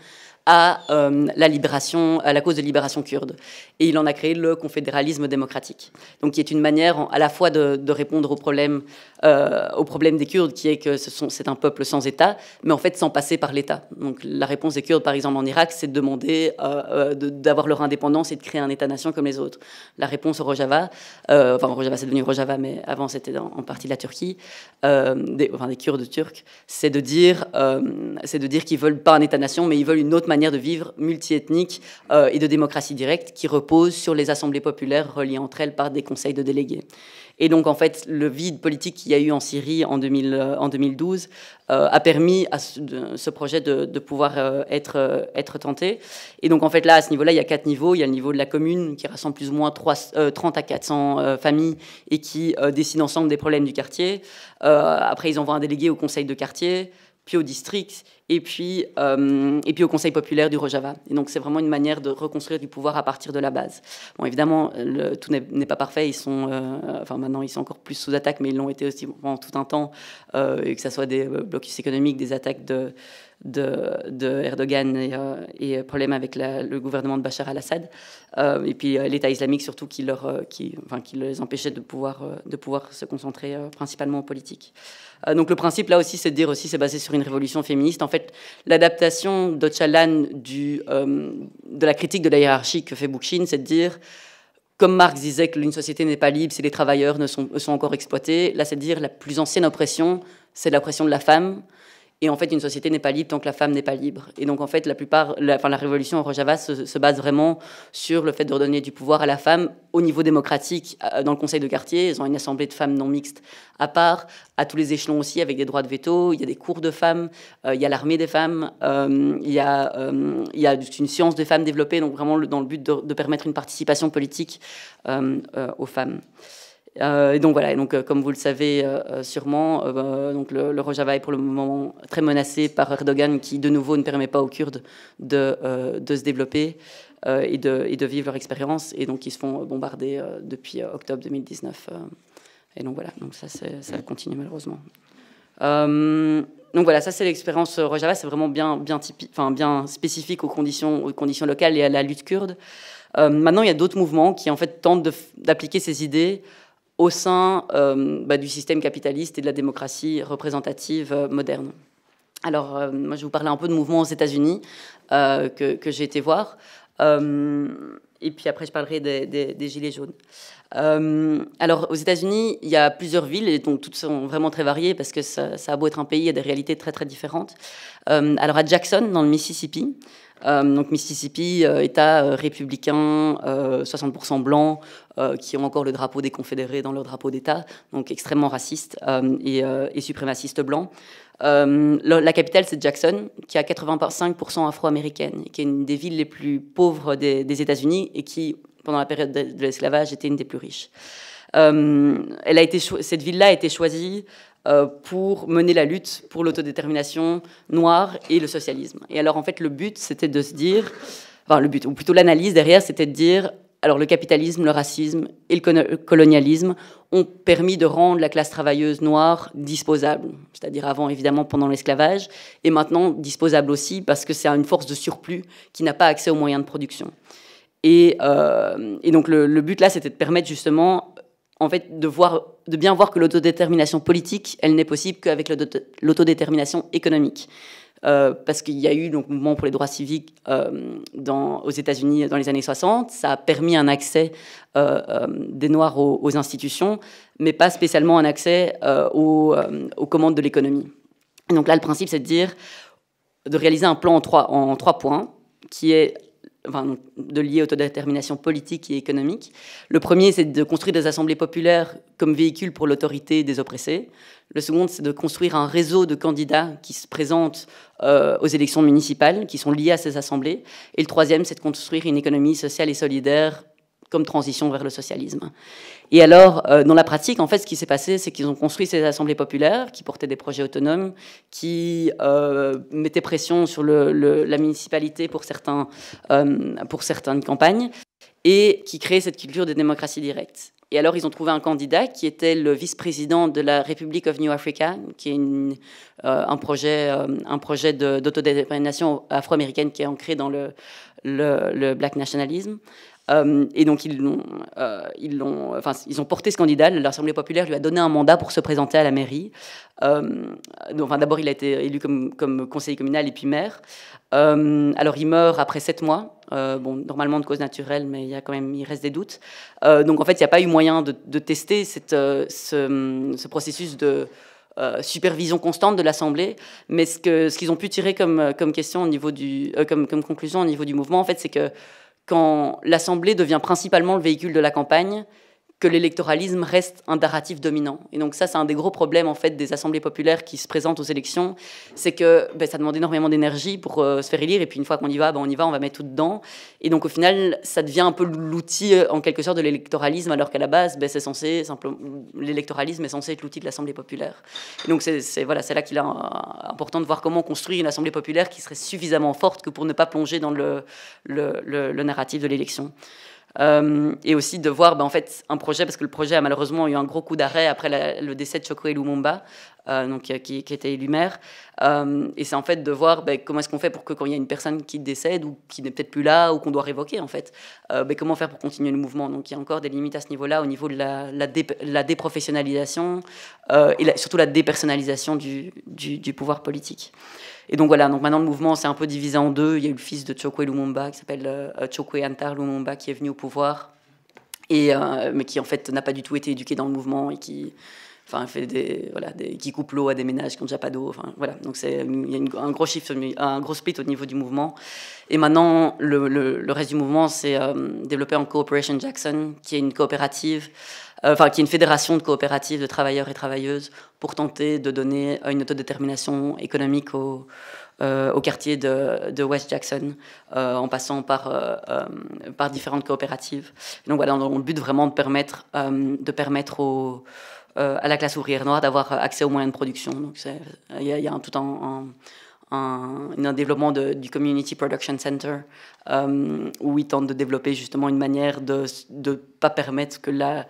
à euh, la libération, à la cause de libération kurde. Et il en a créé le confédéralisme démocratique, donc qui est une manière à la fois de, de répondre au problème, euh, au problème des Kurdes, qui est que ce sont, c'est un peuple sans État, mais en fait sans passer par l'État. Donc la réponse des Kurdes, par exemple en Irak, c'est de demander euh, de, d'avoir leur indépendance et de créer un État-nation comme les autres. La réponse au Rojava, euh, enfin Rojava c'est devenu Rojava, mais avant c'était en, en partie la Turquie, euh, des, enfin des Kurdes turcs, c'est de dire, euh, c'est de dire qu'ils veulent pas un État-nation, mais ils veulent une autre manière de vivre multiethnique euh, et de démocratie directe qui repose sur les assemblées populaires reliées entre elles par des conseils de délégués. Et donc, en fait, le vide politique qu'il y a eu en Syrie en, deux mille, en deux mille douze euh, a permis à ce, de, ce projet de, de pouvoir euh, être, euh, être tenté. Et donc, en fait, là, à ce niveau-là, il y a quatre niveaux. Il y a le niveau de la commune qui rassemble plus ou moins trois, euh, trente à quatre cents euh, familles et qui euh, décide ensemble des problèmes du quartier. Euh, après, ils envoient un délégué au conseil de quartier, puis au district, et puis, euh, et puis au Conseil populaire du Rojava. Et donc, c'est vraiment une manière de reconstruire du pouvoir à partir de la base. Bon, évidemment, le, tout n'est pas parfait. Ils sont, euh, enfin, maintenant, ils sont encore plus sous attaque, mais ils l'ont été aussi pendant tout un temps, euh, et que ce soit des blocus économiques, des attaques de, de, de Erdogan et, euh, et problèmes avec la, le gouvernement de Bachar al-Assad, euh, et puis euh, l'État islamique surtout qui, leur, euh, qui, enfin, qui les empêchait de pouvoir, euh, de pouvoir se concentrer euh, principalement en politique. Euh, donc le principe là aussi, c'est de dire aussi, c'est basé sur une révolution féministe. En fait, l'adaptation d'Öcalan du euh, de la critique de la hiérarchie que fait Bookchin, c'est de dire, comme Marx disait qu'une société n'est pas libre si les travailleurs ne sont, sont encore exploités, là c'est de dire la plus ancienne oppression, c'est l'oppression de la femme. Et en fait, une société n'est pas libre tant que la femme n'est pas libre. Et donc, en fait, la plupart, la, enfin, la révolution au Rojava se, se base vraiment sur le fait de redonner du pouvoir à la femme au niveau démocratique, dans le conseil de quartier. Ils ont une assemblée de femmes non mixtes à part, à tous les échelons aussi, avec des droits de veto. Il y a des cours de femmes, euh, il y a l'armée des femmes, euh, il, y a, euh, il y a une science des femmes développée, donc vraiment dans le but de, de permettre une participation politique euh, euh, aux femmes. Euh, et donc voilà, et donc, euh, comme vous le savez euh, sûrement, euh, donc le, le Rojava est pour le moment très menacé par Erdogan, qui de nouveau ne permet pas aux Kurdes de, euh, de se développer euh, et, de, et de vivre leur expérience, et donc ils se font bombarder euh, depuis euh, octobre deux mille dix-neuf. Euh, et donc voilà, donc ça, ça continue malheureusement. Euh, donc voilà, ça c'est l'expérience Rojava, c'est vraiment bien, bien, typique, enfin, bien spécifique aux conditions, aux conditions locales et à la lutte kurde. Euh, maintenant, il y a d'autres mouvements qui en fait tentent d'appliquer ces idées au sein euh, bah, du système capitaliste et de la démocratie représentative euh, moderne. Alors, euh, moi, je vais vous parler un peu de mouvements aux États-Unis euh, que, que j'ai été voir. Euh, et puis après, je parlerai des, des, des Gilets jaunes. Euh, alors, aux États-Unis, il y a plusieurs villes, et donc toutes sont vraiment très variées, parce que ça, ça a beau être un pays, il y a des réalités très, très différentes. Euh, alors, à Jackson, dans le Mississippi, Euh, donc Mississippi, euh, État euh, républicain, euh, soixante pour cent blanc, euh, qui ont encore le drapeau des Confédérés dans leur drapeau d'État, donc extrêmement raciste euh, et, euh, et suprémaciste blanc. Euh, la, la capitale, c'est Jackson, qui a quatre-vingt-cinq pour cent afro-américaine, qui est une des villes les plus pauvres des, des États-Unis et qui, pendant la période de, de l'esclavage, était une des plus riches. Euh, elle a été cette ville-là a été choisie euh, pour mener la lutte pour l'autodétermination noire et le socialisme. Et alors, en fait, le but, c'était de se dire... Enfin, le but, ou plutôt l'analyse derrière, c'était de dire... Alors, le capitalisme, le racisme et le colonialisme ont permis de rendre la classe travailleuse noire disposable. C'est-à-dire avant, évidemment, pendant l'esclavage, et maintenant disposable aussi parce que c'est une force de surplus qui n'a pas accès aux moyens de production. Et, euh, et donc, le, le but, là, c'était de permettre justement... en fait, de, voir, de bien voir que l'autodétermination politique, elle n'est possible qu'avec l'autodétermination économique. Euh, parce qu'il y a eu donc mouvement pour les droits civiques euh, dans, aux États-Unis dans les années soixante. Ça a permis un accès euh, euh, des Noirs aux, aux institutions, mais pas spécialement un accès euh, aux, euh, aux commandes de l'économie. Et donc là, le principe, c'est de dire, de réaliser un plan en trois, en trois points, qui est enfin, de lier autodétermination politique et économique. Le premier, c'est de construire des assemblées populaires comme véhicule pour l'autorité des oppressés. Le second, c'est de construire un réseau de candidats qui se présentent euh, aux élections municipales, qui sont liés à ces assemblées. Et le troisième, c'est de construire une économie sociale et solidaire comme transition vers le socialisme. Et alors, euh, dans la pratique, en fait, ce qui s'est passé, c'est qu'ils ont construit ces assemblées populaires qui portaient des projets autonomes, qui euh, mettaient pression sur le, le, la municipalité pour, certains, euh, pour certaines campagnes, et qui créaient cette culture de démocratie directe. Et alors, ils ont trouvé un candidat qui était le vice-président de la Republic of New Africa, qui est une, euh, un projet, euh, un projet d'autodétermination afro-américaine qui est ancré dans le, le, le black nationalism. Euh, et donc, ils, l'ont, euh, ils, l'ont, enfin, ils ont porté ce candidat. L'Assemblée populaire lui a donné un mandat pour se présenter à la mairie. Euh, donc, enfin, d'abord, il a été élu comme, comme conseiller communal et puis maire. Euh, alors, il meurt après sept mois. Euh, bon, normalement de cause naturelle, mais il y a quand même, il reste des doutes. Euh, donc, en fait, il n'y a pas eu moyen de, de tester cette, euh, ce, ce processus de euh, supervision constante de l'Assemblée. Mais ce, que, ce qu'ils ont pu tirer comme, comme question au niveau du, euh, comme, comme conclusion au niveau du mouvement, en fait, c'est que quand l'Assemblée devient principalement le véhicule de la campagne, que l'électoralisme reste un narratif dominant. Et donc ça, c'est un des gros problèmes en fait des assemblées populaires qui se présentent aux élections, c'est que ben, ça demande énormément d'énergie pour euh, se faire élire, et puis une fois qu'on y va, ben, on y va, on va mettre tout dedans. Et donc au final, ça devient un peu l'outil en quelque sorte de l'électoralisme, alors qu'à la base, ben, c'est censé simplement l'électoralisme est censé être l'outil de l'assemblée populaire. Et donc c'est, c'est voilà, c'est là qu'il est important de voir comment construire une assemblée populaire qui serait suffisamment forte que pour ne pas plonger dans le, le, le, le narratif de l'élection. Euh, et aussi de voir ben, en fait, un projet, parce que le projet a malheureusement eu un gros coup d'arrêt après la, le décès de Chokwe Lumumba, euh, donc, qui, qui était élu maire. Euh, et c'est en fait de voir ben, comment est-ce qu'on fait pour que quand il y a une personne qui décède ou qui n'est peut-être plus là ou qu'on doit révoquer, en fait, euh, ben, comment faire pour continuer le mouvement. Donc il y a encore des limites à ce niveau-là, au niveau de la, la, dé, la déprofessionnalisation euh, et la, surtout la dépersonnalisation du, du, du pouvoir politique. Et donc voilà, donc maintenant le mouvement s'est un peu divisé en deux. Il y a eu le fils de Chokwe Lumumba qui s'appelle euh, Chokwe Antar Lumumba qui est venu au pouvoir, et, euh, mais qui en fait n'a pas du tout été éduqué dans le mouvement et qui, enfin, fait des, voilà, des, qui coupe l'eau à des ménages qui n'ont déjà pas d'eau. Enfin, voilà, donc c'est, il y a une, un, gros chiffre, un gros split au niveau du mouvement. Et maintenant, le, le, le reste du mouvement s'est euh, développé en Cooperation Jackson, qui est une coopérative, euh, enfin, qui est une fédération de coopératives de travailleurs et travailleuses pour tenter de donner une autodétermination économique au, euh, au quartier de, de West Jackson, euh, en passant par, euh, euh, par différentes coopératives. Et donc voilà, dans le but vraiment de permettre, euh, de permettre aux, euh, à la classe ouvrière noire d'avoir accès aux moyens de production. Donc il y, y a un, tout un... un Un, un développement de, du Community Production Center euh, où ils tentent de développer justement une manière de ne pas permettre que la,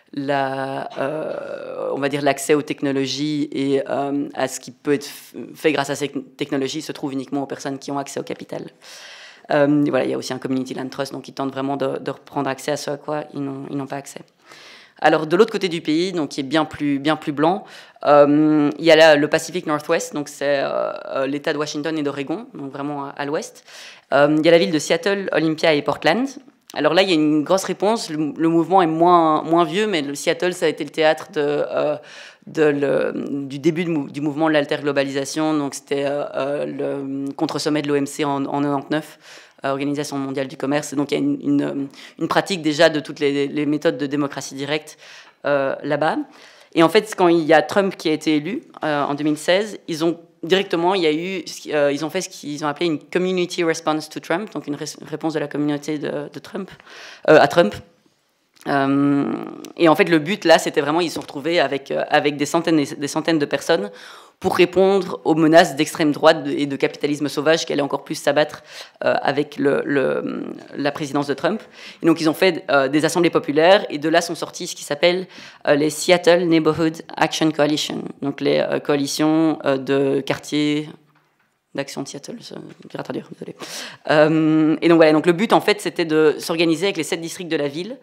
la, euh, on va dire l'accès aux technologies et euh, à ce qui peut être fait grâce à ces technologies se trouve uniquement aux personnes qui ont accès au capital. Euh, voilà, il y a aussi un Community Land Trust, donc ils tentent vraiment de, de reprendre accès à ce à quoi ils n'ont, ils n'ont pas accès. Alors, de l'autre côté du pays, donc, qui est bien plus, bien plus blanc, euh, il y a là, le Pacific Northwest, donc c'est euh, l'État de Washington et d'Oregon, donc vraiment à, à l'ouest. Euh, il y a la ville de Seattle, Olympia et Portland. alors là, il y a une grosse réponse. Le, le mouvement est moins, moins vieux, mais le Seattle, ça a été le théâtre de, euh, de le, du début de, du mouvement de l'alterglobalisation. Donc, c'était euh, le contre-sommet de l'O M C en, en quatre-vingt-dix-neuf, euh, Organisation mondiale du commerce. Et donc, il y a une, une, une pratique déjà de toutes les, les méthodes de démocratie directe euh, là-bas. Et en fait, quand il y a Trump qui a été élu euh, en deux mille seize, ils ont directement, il y a eu, euh, ils ont fait ce qu'ils ont appelé une community response to Trump, donc une réponse de la communauté de, de Trump euh, à Trump. Euh, et en fait, le but là, c'était vraiment, ils se sont retrouvés avec euh, avec des centaines et des centaines de personnes pour répondre aux menaces d'extrême droite et de capitalisme sauvage qui allaient encore plus s'abattre euh, avec le, le, la présidence de Trump. Et donc, ils ont fait euh, des assemblées populaires, et de là sont sortis ce qui s'appelle euh, les Seattle Neighborhood Action Coalition, donc les euh, coalitions euh, de quartiers d'action de Seattle, je vais traduire, désolé. Euh, et donc, voilà, donc le but, en fait, c'était de s'organiser avec les sept districts de la ville,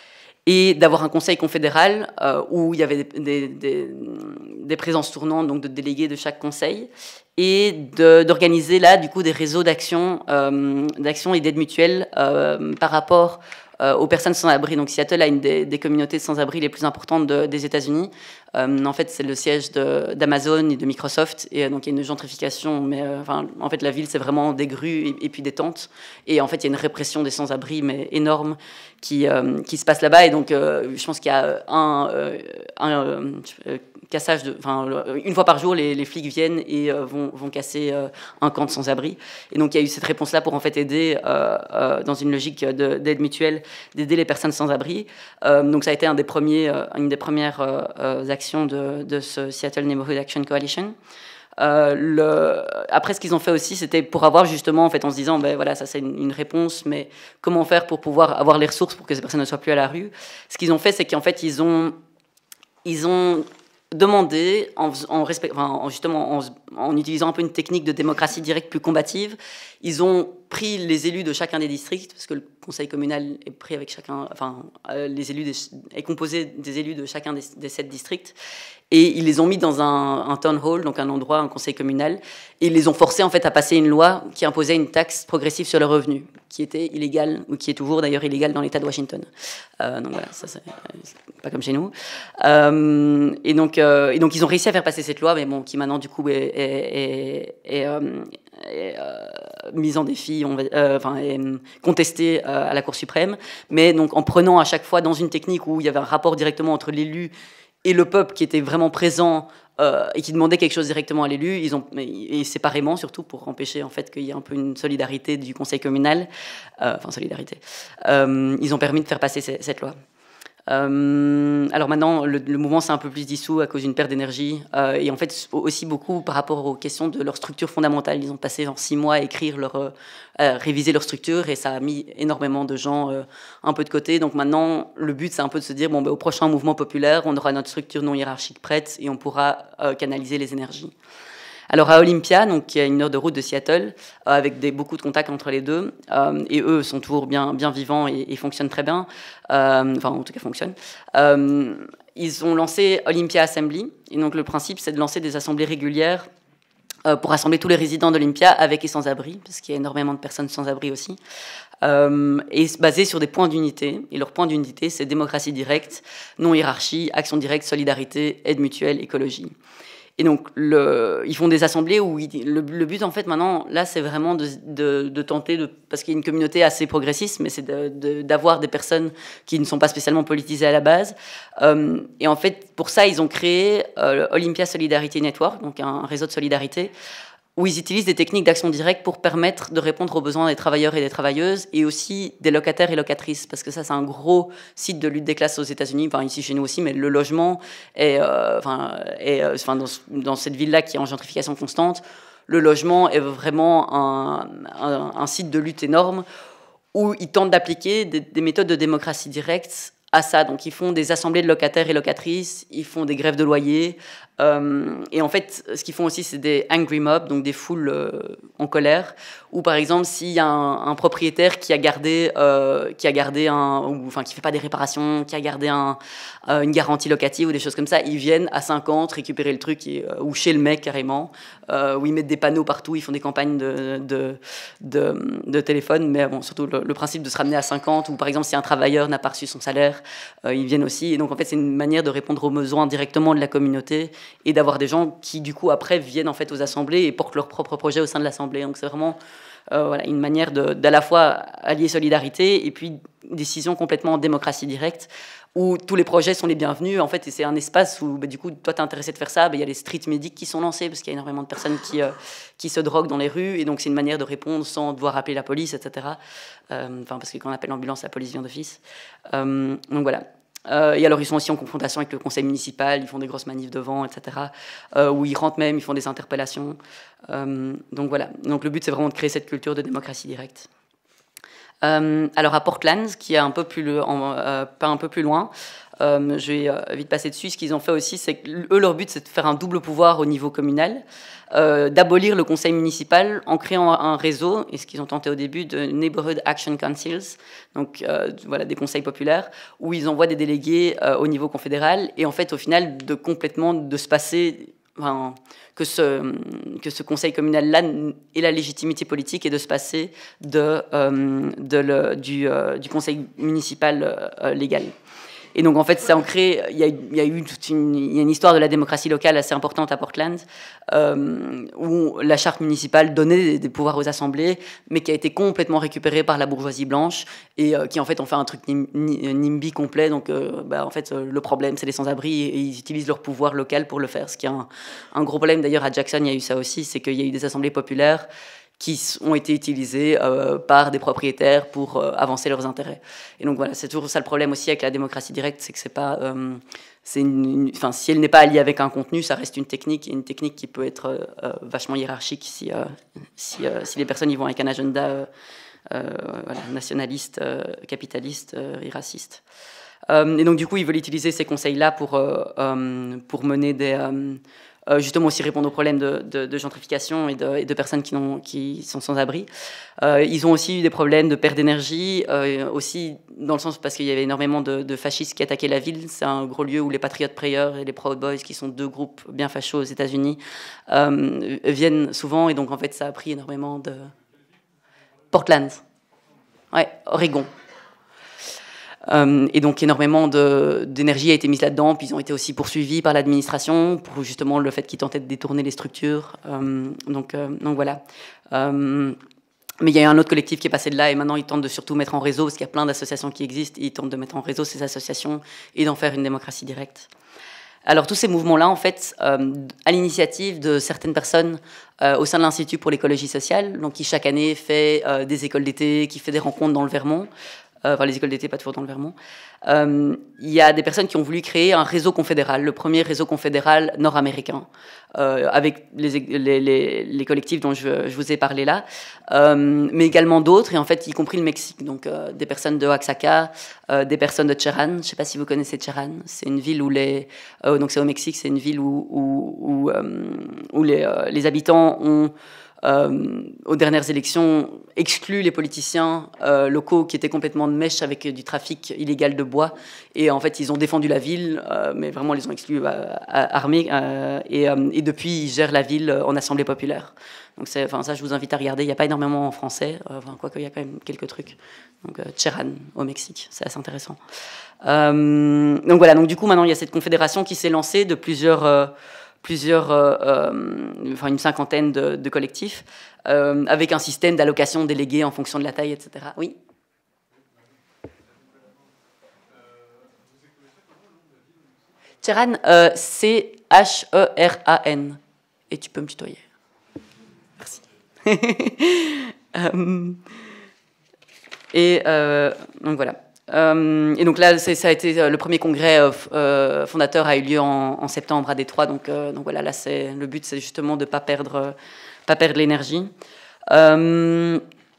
et d'avoir un conseil confédéral euh, où il y avait des, des, des, des présences tournantes, donc de délégués de chaque conseil, et de, d'organiser là, du coup, des réseaux d'action, euh, d'action et d'aide mutuelle euh, par rapport euh, aux personnes sans abri. Donc Seattle a une des, des communautés sans abri les plus importantes de, des États-Unis. Euh, en fait, c'est le siège de, d'Amazon et de Microsoft, et euh, donc il y a une gentrification, mais euh, enfin, en fait, la ville, c'est vraiment des grues et, et puis des tentes. Et en fait, il y a une répression des sans-abri, mais énorme, qui, euh, qui se passe là-bas. Et donc, euh, je pense qu'il y a un, euh, un euh, cassage de... Enfin, une fois par jour, les, les flics viennent et euh, vont, vont casser euh, un camp de sans-abri. Et donc, il y a eu cette réponse-là pour, en fait, aider, euh, euh, dans une logique de, d'aide mutuelle, d'aider les personnes sans-abri. Euh, donc, ça a été un des premiers, euh, une des premières euh, actions de, de ce Seattle Neighborhood Action Coalition. Euh, le... Après, ce qu'ils ont fait aussi, c'était pour avoir justement, en fait, en se disant, ben voilà, ça c'est une, une réponse, mais comment faire pour pouvoir avoir les ressources pour que ces personnes ne soient plus à la rue? Ce qu'ils ont fait, c'est qu'en fait, ils ont, ils ont demandé, en, en, respect, enfin, en justement, en, en utilisant un peu une technique de démocratie directe plus combative, ils ont pris les élus de chacun des districts, parce que le conseil communal est pris avec chacun, enfin, euh, les élus des, est composé des élus de chacun des, des sept districts, et ils les ont mis dans un, un town hall, donc un endroit, un conseil communal, et ils les ont forcés en fait à passer une loi qui imposait une taxe progressive sur le revenu, qui était illégale, ou qui est toujours d'ailleurs illégale dans l'État de Washington. Euh, donc voilà, ça c'est pas comme chez nous. Euh, et, donc, euh, et donc ils ont réussi à faire passer cette loi, mais bon, qui maintenant du coup est, est, est, est, euh, est euh, mise en défi, on va, euh, enfin, est contestée euh, à la Cour suprême, mais donc en prenant à chaque fois dans une technique où il y avait un rapport directement entre l'élu et le peuple qui était vraiment présent euh, et qui demandait quelque chose directement à l'élu, ils ont, et séparément surtout pour empêcher en fait qu'il y ait un peu une solidarité du conseil communal, euh, enfin solidarité, euh, ils ont permis de faire passer ces, cette loi. Euh, alors maintenant, le, le mouvement s'est un peu plus dissous à cause d'une perte d'énergie euh, et en fait aussi beaucoup par rapport aux questions de leur structure fondamentale. Ils ont passé en six mois à écrire leur, euh, à réviser leur structure et ça a mis énormément de gens euh, un peu de côté. Donc maintenant, le but c'est un peu de se dire bon, ben, au prochain mouvement populaire, on aura notre structure non hiérarchique prête et on pourra euh, canaliser les énergies. Alors à Olympia, donc qui a une heure de route de Seattle, euh, avec des, beaucoup de contacts entre les deux, euh, et eux sont toujours bien, bien vivants et, et fonctionnent très bien, euh, enfin en tout cas fonctionnent. Euh, ils ont lancé Olympia Assembly, et donc le principe c'est de lancer des assemblées régulières euh, pour rassembler tous les résidents d'Olympia avec et sans abri, parce qu'il y a énormément de personnes sans abri aussi, euh, et basé sur des points d'unité. Et leur point d'unité c'est démocratie directe, non hiérarchie, action directe, solidarité, aide mutuelle, écologie. Et donc, le, ils font des assemblées où ils, le, le but, en fait, maintenant, là, c'est vraiment de, de, de tenter, de, parce qu'il y a une communauté assez progressiste, mais c'est de, de, d'avoir des personnes qui ne sont pas spécialement politisées à la base. Euh, et en fait, pour ça, ils ont créé euh, Olympia Solidarity Network, donc un réseau de solidarité, où ils utilisent des techniques d'action directe pour permettre de répondre aux besoins des travailleurs et des travailleuses, et aussi des locataires et locatrices, parce que ça, c'est un gros site de lutte des classes aux États-Unis, enfin ici chez nous aussi, mais le logement est, euh, enfin, est, euh, enfin, dans, dans cette ville-là qui est en gentrification constante, le logement est vraiment un, un, un site de lutte énorme, où ils tentent d'appliquer des, des méthodes de démocratie directe à ça. Donc, ils font des assemblées de locataires et locatrices, ils font des grèves de loyer. Euh, et en fait, ce qu'ils font aussi, c'est des angry mobs, donc des foules euh, en colère. Ou par exemple, s'il y a un, un propriétaire qui a gardé, euh, qui a gardé un, ou, enfin, qui fait pas des réparations, qui a gardé un, euh, une garantie locative ou des choses comme ça, ils viennent à cinquante récupérer le truc, et, euh, ou chez le mec carrément, euh, où ils mettent des panneaux partout, ils font des campagnes de, de, de, de téléphone, mais bon, surtout le, le principe de se ramener à cinquante, ou par exemple, si un travailleur n'a pas reçu son salaire, euh, ils viennent aussi. Et donc, en fait, c'est une manière de répondre aux besoins directement de la communauté et d'avoir des gens qui, du coup, après, viennent en fait aux assemblées et portent leur propre projet au sein de l'assemblée. Donc, c'est vraiment euh, voilà, une manière de, d'à la fois allier solidarité et puis décision complètement en démocratie directe, où tous les projets sont les bienvenus, en fait, et c'est un espace où, bah, du coup, toi, t'es intéressé de faire ça, bah, y a les street medics qui sont lancés, parce qu'il y a énormément de personnes qui, euh, qui se droguent dans les rues, et donc c'est une manière de répondre sans devoir appeler la police, et cetera. Euh, enfin, parce que quand on appelle l'ambulance, la police vient d'office. Euh, donc voilà. Euh, et alors, ils sont aussi en confrontation avec le conseil municipal, ils font des grosses manifs devant, et cetera. Euh, où ils rentrent même, ils font des interpellations. Euh, donc voilà. Donc le but, c'est vraiment de créer cette culture de démocratie directe. Euh, alors à Portland, qui est un peu plus, le, en, euh, pas un peu plus loin, euh, je vais euh, vite passer dessus. Ce qu'ils ont fait aussi, c'est que eux, leur but, c'est de faire un double pouvoir au niveau communal, euh, d'abolir le conseil municipal en créant un réseau, et ce qu'ils ont tenté au début, de Neighborhood Action Councils, donc euh, voilà, des conseils populaires, où ils envoient des délégués euh, au niveau confédéral, et en fait, au final, de complètement de se passer... Enfin, que, ce, que ce conseil communal-là ait la légitimité politique et de se passer de, euh, de le, du, euh, du conseil municipal euh, légal. Et donc, en fait, ça en crée... Il y a, il y a eu toute une, il y a une histoire de la démocratie locale assez importante à Portland, euh, où la charte municipale donnait des, des pouvoirs aux assemblées, mais qui a été complètement récupérée par la bourgeoisie blanche, et euh, qui, en fait, ont fait un truc nim, NIMBY complet. Donc, euh, bah, en fait, euh, le problème, c'est les sans-abri, et ils utilisent leur pouvoir local pour le faire. Ce qui est un, un gros problème. D'ailleurs, à Jackson, il y a eu ça aussi, c'est qu'il y a eu des assemblées populaires qui ont été utilisés euh, par des propriétaires pour euh, avancer leurs intérêts. Et donc voilà, c'est toujours ça le problème aussi avec la démocratie directe, c'est que c'est pas, euh, c'est une, une, enfin, si elle n'est pas alliée avec un contenu, ça reste une technique, et une technique qui peut être euh, vachement hiérarchique si, euh, si, euh, si les personnes y vont avec un agenda euh, euh, voilà, nationaliste, euh, capitaliste euh, et raciste. Euh, et donc du coup, ils veulent utiliser ces conseils-là pour, euh, euh, pour mener des... Euh, Euh, justement aussi répondre aux problèmes de, de, de gentrification et de, et de personnes qui, qui sont sans abri. Euh, ils ont aussi eu des problèmes de perte d'énergie, euh, aussi dans le sens parce qu'il y avait énormément de, de fascistes qui attaquaient la ville. C'est un gros lieu où les Patriot Prayers et les Proud Boys, qui sont deux groupes bien fachos aux États-Unis, euh, viennent souvent, et donc en fait ça a pris énormément de... Portland, ouais, Oregon. Euh, et donc énormément de, d'énergie a été mise là-dedans, puis ils ont été aussi poursuivis par l'administration pour justement le fait qu'ils tentaient de détourner les structures. Euh, donc, euh, donc voilà. Euh, mais il y a un autre collectif qui est passé de là, et maintenant ils tentent de surtout mettre en réseau, parce qu'il y a plein d'associations qui existent, et ils tentent de mettre en réseau ces associations et d'en faire une démocratie directe. Alors tous ces mouvements-là, en fait, euh, à l'initiative de certaines personnes euh, au sein de l'Institut pour l'écologie sociale, donc qui chaque année fait euh, des écoles d'été, qui fait des rencontres dans le Vermont, Euh, enfin les écoles d'été, pas toujours dans le Vermont. Euh, il y a des personnes qui ont voulu créer un réseau confédéral, le premier réseau confédéral nord-américain, euh, avec les, les, les, les collectifs dont je, je vous ai parlé là, euh, mais également d'autres, et en fait, y compris le Mexique, donc euh, des personnes de Oaxaca, euh, des personnes de Cherán. Je ne sais pas si vous connaissez Cherán. C'est une ville où les, euh, donc c'est au Mexique, c'est une ville où, où, où, euh, où les, euh, les habitants ont Euh, aux dernières élections, exclut les politiciens euh, locaux qui étaient complètement de mèche avec du trafic illégal de bois. Et en fait, ils ont défendu la ville, euh, mais vraiment, ils les ont exclus euh, armés. Euh, et, euh, et depuis, ils gèrent la ville en assemblée populaire. Donc c'est, enfin, ça, je vous invite à regarder. Il n'y a pas énormément en français, euh, enfin, quoique il y a quand même quelques trucs. Donc, euh, Cherán, au Mexique, c'est assez intéressant. Euh, donc voilà, donc du coup, maintenant, il y a cette confédération qui s'est lancée de plusieurs... Euh, plusieurs, euh, euh, enfin une cinquantaine de, de collectifs, euh, avec un système d'allocation déléguée en fonction de la taille, et cetera. Oui. Cherán, euh, C H E R A N. Et tu peux me tutoyer. Merci. euh, et euh, donc voilà. Euh, et donc là, c'est, ça a été euh, le premier congrès euh, fondateur a eu lieu en, en septembre à Détroit. Donc, euh, donc voilà, là, c'est, le but, c'est justement de ne pas perdre, pas perdre l'énergie. Euh,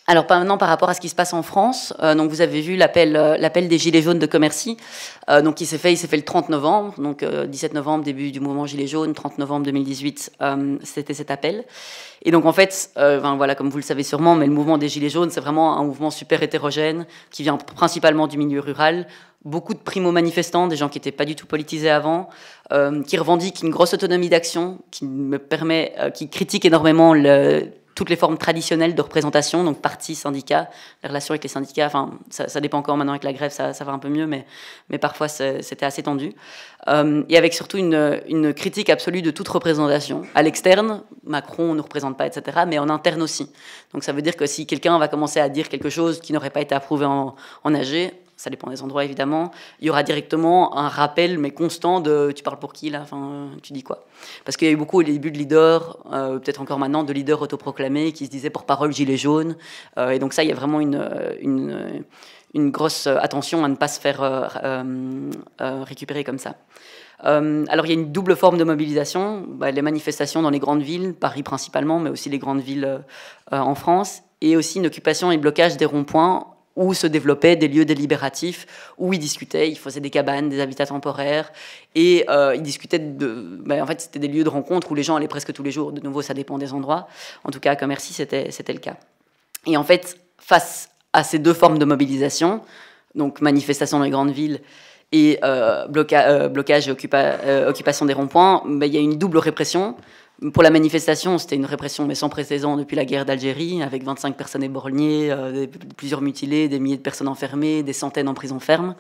Alors maintenant, par rapport à ce qui se passe en France, euh, donc vous avez vu l'appel, euh, l'appel des Gilets jaunes de Commercy, euh, donc il s'est fait, il s'est fait le trente novembre, donc euh, dix-sept novembre, début du mouvement Gilets jaunes, trente novembre deux mille dix-huit, euh, c'était cet appel. Et donc en fait, euh, ben, voilà, comme vous le savez sûrement, mais le mouvement des Gilets jaunes, c'est vraiment un mouvement super hétérogène qui vient principalement du milieu rural. Beaucoup de primo-manifestants, des gens qui n'étaient pas du tout politisés avant, euh, qui revendiquent une grosse autonomie d'action, qui me permet, euh, qui critiquent énormément le toutes les formes traditionnelles de représentation, donc partis, syndicats, les relations avec les syndicats, enfin, ça, ça dépend encore maintenant avec la grève, ça, ça va un peu mieux, mais, mais parfois c'était assez tendu. Euh, et avec surtout une, une critique absolue de toute représentation. À l'externe, Macron ne représente pas, et cetera, mais en interne aussi. Donc ça veut dire que si quelqu'un va commencer à dire quelque chose qui n'aurait pas été approuvé en, en A G, ça dépend des endroits évidemment, il y aura directement un rappel mais constant de tu parles pour qui là, enfin tu dis quoi. Parce qu'il y a eu beaucoup au début de leaders, euh, peut-être encore maintenant, de leaders autoproclamés qui se disaient porte-parole gilets jaunes, euh, et donc ça il y a vraiment une, une, une grosse attention à ne pas se faire euh, euh, euh, récupérer comme ça. Euh, alors il y a une double forme de mobilisation, bah, les manifestations dans les grandes villes, Paris principalement, mais aussi les grandes villes euh, en France, et aussi une occupation et blocage des ronds-points où se développaient des lieux délibératifs, où ils discutaient, ils faisaient des cabanes, des habitats temporaires, et euh, ils discutaient de... Ben, en fait, c'était des lieux de rencontre où les gens allaient presque tous les jours. De nouveau, ça dépend des endroits. En tout cas, à Commercy, c'était, c'était le cas. Et en fait, face à ces deux formes de mobilisation, donc manifestation dans les grandes villes et euh, bloca- euh, blocage et occupa- euh, occupation des ronds-points, ben, il y a une double répression. Pour la manifestation, c'était une répression mais sans précédent depuis la guerre d'Algérie, avec vingt-cinq personnes éborgnées, euh, plusieurs mutilés, des milliers de personnes enfermées, des centaines en prison ferme.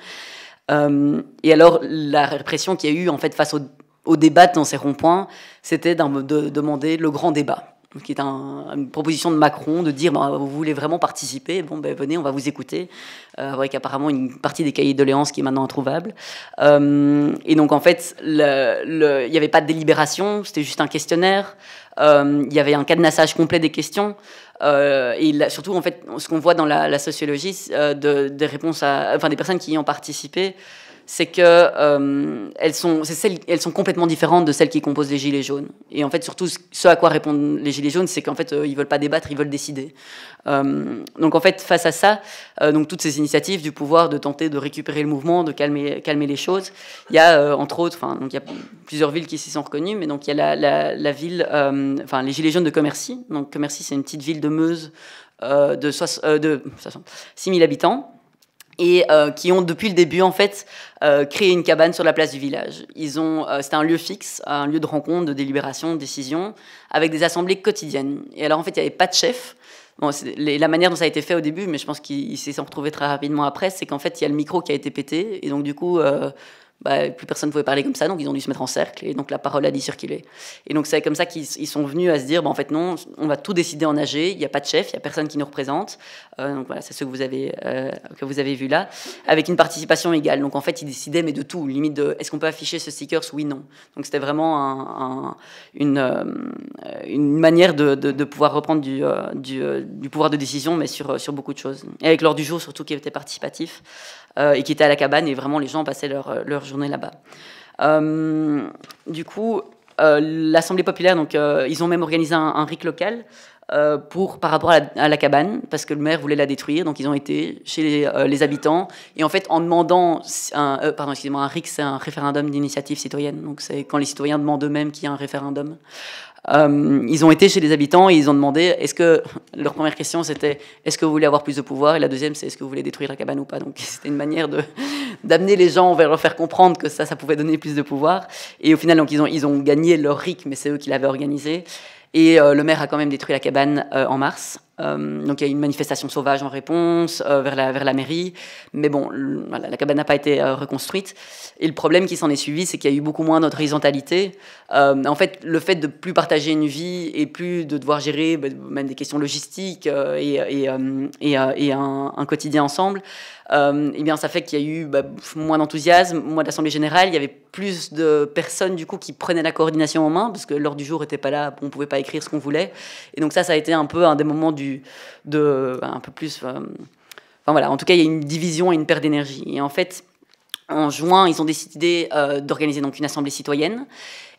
Euh, et alors, la répression qu'il y a eu en fait, face au, au débat dans ces ronds-points, c'était de demander le grand débat, qui est un, une proposition de Macron de dire bah, vous voulez vraiment participer, bon ben venez, on va vous écouter, euh, avec apparemment une partie des cahiers de doléances qui est maintenant introuvable. Euh, et donc en fait, il n'y avait pas de délibération, c'était juste un questionnaire. Euh, il y avait un cadenassage complet des questions. Euh, et là, surtout en fait, ce qu'on voit dans la, la sociologie euh, de, des réponses, à, enfin des personnes qui y ont participé, c'est que euh, elles sont, c'est celles, elles sont complètement différentes de celles qui composent les Gilets jaunes. Et en fait, surtout, ce à quoi répondent les Gilets jaunes, c'est qu'en fait, euh, ils veulent pas débattre, ils veulent décider. Euh, donc en fait, face à ça, euh, donc toutes ces initiatives du pouvoir de tenter de récupérer le mouvement, de calmer, calmer les choses, il y a euh, entre autres, enfin, donc il y a plusieurs villes qui s'y sont reconnues, mais donc il y a la, la, la ville, euh, enfin les Gilets jaunes de Commercy. Donc Commercy, c'est une petite ville de Meuse euh, de, euh, de six mille habitants. Et euh, qui ont depuis le début en fait euh, créé une cabane sur la place du village. Ils ont, euh, c'était un lieu fixe, un lieu de rencontre, de délibération, de décision, avec des assemblées quotidiennes. Et alors en fait, il n'y avait pas de chef. Bon, les, la manière dont ça a été fait au début, mais je pense qu'ils s'y sont retrouvés très rapidement après, c'est qu'en fait, il y a le micro qui a été pété, et donc du coup, euh, bah, plus personne ne pouvait parler comme ça, donc ils ont dû se mettre en cercle, et donc la parole a dû circuler. Et donc c'est comme ça qu'ils ils sont venus à se dire, bah, en fait non, on va tout décider en A G, il n'y a pas de chef, il n'y a personne qui nous représente. Euh, donc voilà, c'est ce que vous avez euh, que vous avez vu là, avec une participation égale. Donc en fait, ils décidaient mais de tout, limite de est-ce qu'on peut afficher ce stickers, oui, non. Donc c'était vraiment un, un, une euh, une manière de, de, de pouvoir reprendre du euh, du, euh, du pouvoir de décision, mais sur sur beaucoup de choses. Et avec l'ordre du jour surtout qui était participatif euh, et qui était à la cabane, et vraiment les gens passaient leur leur journée là-bas. Euh, du coup, euh, l'Assemblée populaire, donc euh, ils ont même organisé un, un R I C local. Euh, pour, par rapport à la, à la cabane, parce que le maire voulait la détruire, donc ils ont été chez les, euh, les habitants, et en fait en demandant, un, euh, pardon, excusez-moi, un R I C, c'est un référendum d'initiative citoyenne, donc c'est quand les citoyens demandent eux-mêmes qu'il y a un référendum. Euh, ils ont été chez les habitants et ils ont demandé, est-ce que, leur première question c'était, est-ce que vous voulez avoir plus de pouvoir, et la deuxième c'est, est-ce que vous voulez détruire la cabane ou pas, donc c'était une manière de, d'amener les gens vers leur faire comprendre que ça, ça pouvait donner plus de pouvoir, et au final, donc ils ont, ils ont gagné leur R I C, mais c'est eux qui l'avaient organisé. Et euh, le maire a quand même détruit la cabane euh, en mars. Euh, donc il y a eu une manifestation sauvage en réponse euh, vers, la, vers la mairie. Mais bon, le, voilà, la cabane n'a pas été euh, reconstruite. Et le problème qui s'en est suivi, c'est qu'il y a eu beaucoup moins d'horizontalité. Euh, en fait, le fait de plus partager une vie et plus de devoir gérer bah, même des questions logistiques euh, et, et, euh, et, euh, et un, un quotidien ensemble, euh, eh bien, ça fait qu'il y a eu bah, moins d'enthousiasme, moins d'assemblée générale. Il y avait plus de personnes du coup qui prenaient la coordination en main parce que l'ordre du jour n'était pas là, on ne pouvait pas écrire ce qu'on voulait. Et donc ça, ça a été un peu un des moments du, de, un peu plus. Euh, enfin voilà, en tout cas, il y a une division et une perte d'énergie. Et en fait, en juin, ils ont décidé euh, d'organiser donc une assemblée citoyenne.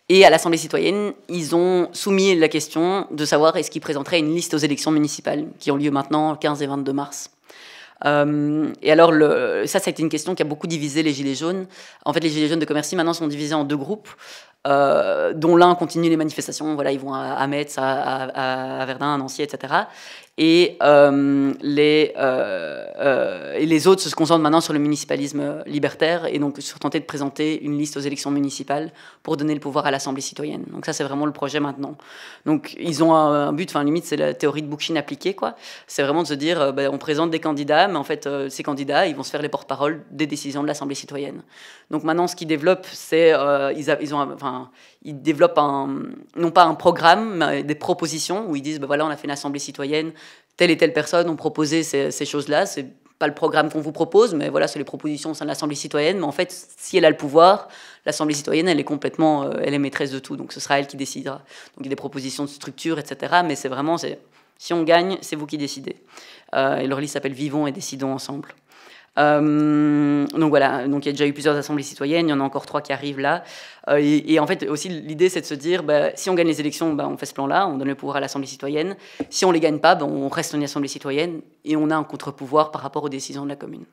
Et à l'Assemblée citoyenne, ils ont soumis la question de savoir est-ce qu'ils présenteraient une liste aux élections municipales, qui ont lieu maintenant le quinze et vingt-deux mars. Euh, et alors, le, ça, ça a été une question qui a beaucoup divisé les Gilets jaunes. En fait, les Gilets jaunes de Commercy, maintenant, sont divisés en deux groupes, euh, dont l'un continue les manifestations. Voilà, ils vont à, à Metz, à, à, à Verdun, à Nancy, et cetera. Et, euh, les, euh, euh, et les autres se concentrent maintenant sur le municipalisme libertaire et donc sur tenter de présenter une liste aux élections municipales pour donner le pouvoir à l'Assemblée citoyenne. Donc ça, c'est vraiment le projet maintenant. Donc ils ont un, un but, enfin limite, c'est la théorie de Bookchin appliquée, quoi. C'est vraiment de se dire, euh, ben, on présente des candidats, mais en fait, euh, ces candidats, ils vont se faire les porte-parole des décisions de l'Assemblée citoyenne. Donc maintenant, ce qu'ils développent, c'est, euh, ils, a, ils ont, enfin, ils développent un, non pas un programme, mais des propositions où ils disent, ben voilà, on a fait une Assemblée citoyenne, telle et telle personne ont proposé ces, ces choses-là. C'est pas le programme qu'on vous propose, mais voilà, c'est les propositions au sein de l'Assemblée citoyenne. Mais en fait, si elle a le pouvoir, l'Assemblée citoyenne, elle est complètement, euh, elle est maîtresse de tout. Donc ce sera elle qui décidera. Donc il y a des propositions de structure, et cetera. Mais c'est vraiment, c'est, si on gagne, c'est vous qui décidez. Euh, et leur liste s'appelle Vivons et décidons ensemble. Euh, donc voilà, donc il y a déjà eu plusieurs assemblées citoyennes, il y en a encore trois qui arrivent là. Euh, et, et en fait, aussi, l'idée, c'est de se dire, bah, si on gagne les élections, bah, on fait ce plan-là, on donne le pouvoir à l'Assemblée citoyenne. Si on ne les gagne pas, bah, on reste une Assemblée citoyenne et on a un contre-pouvoir par rapport aux décisions de la commune.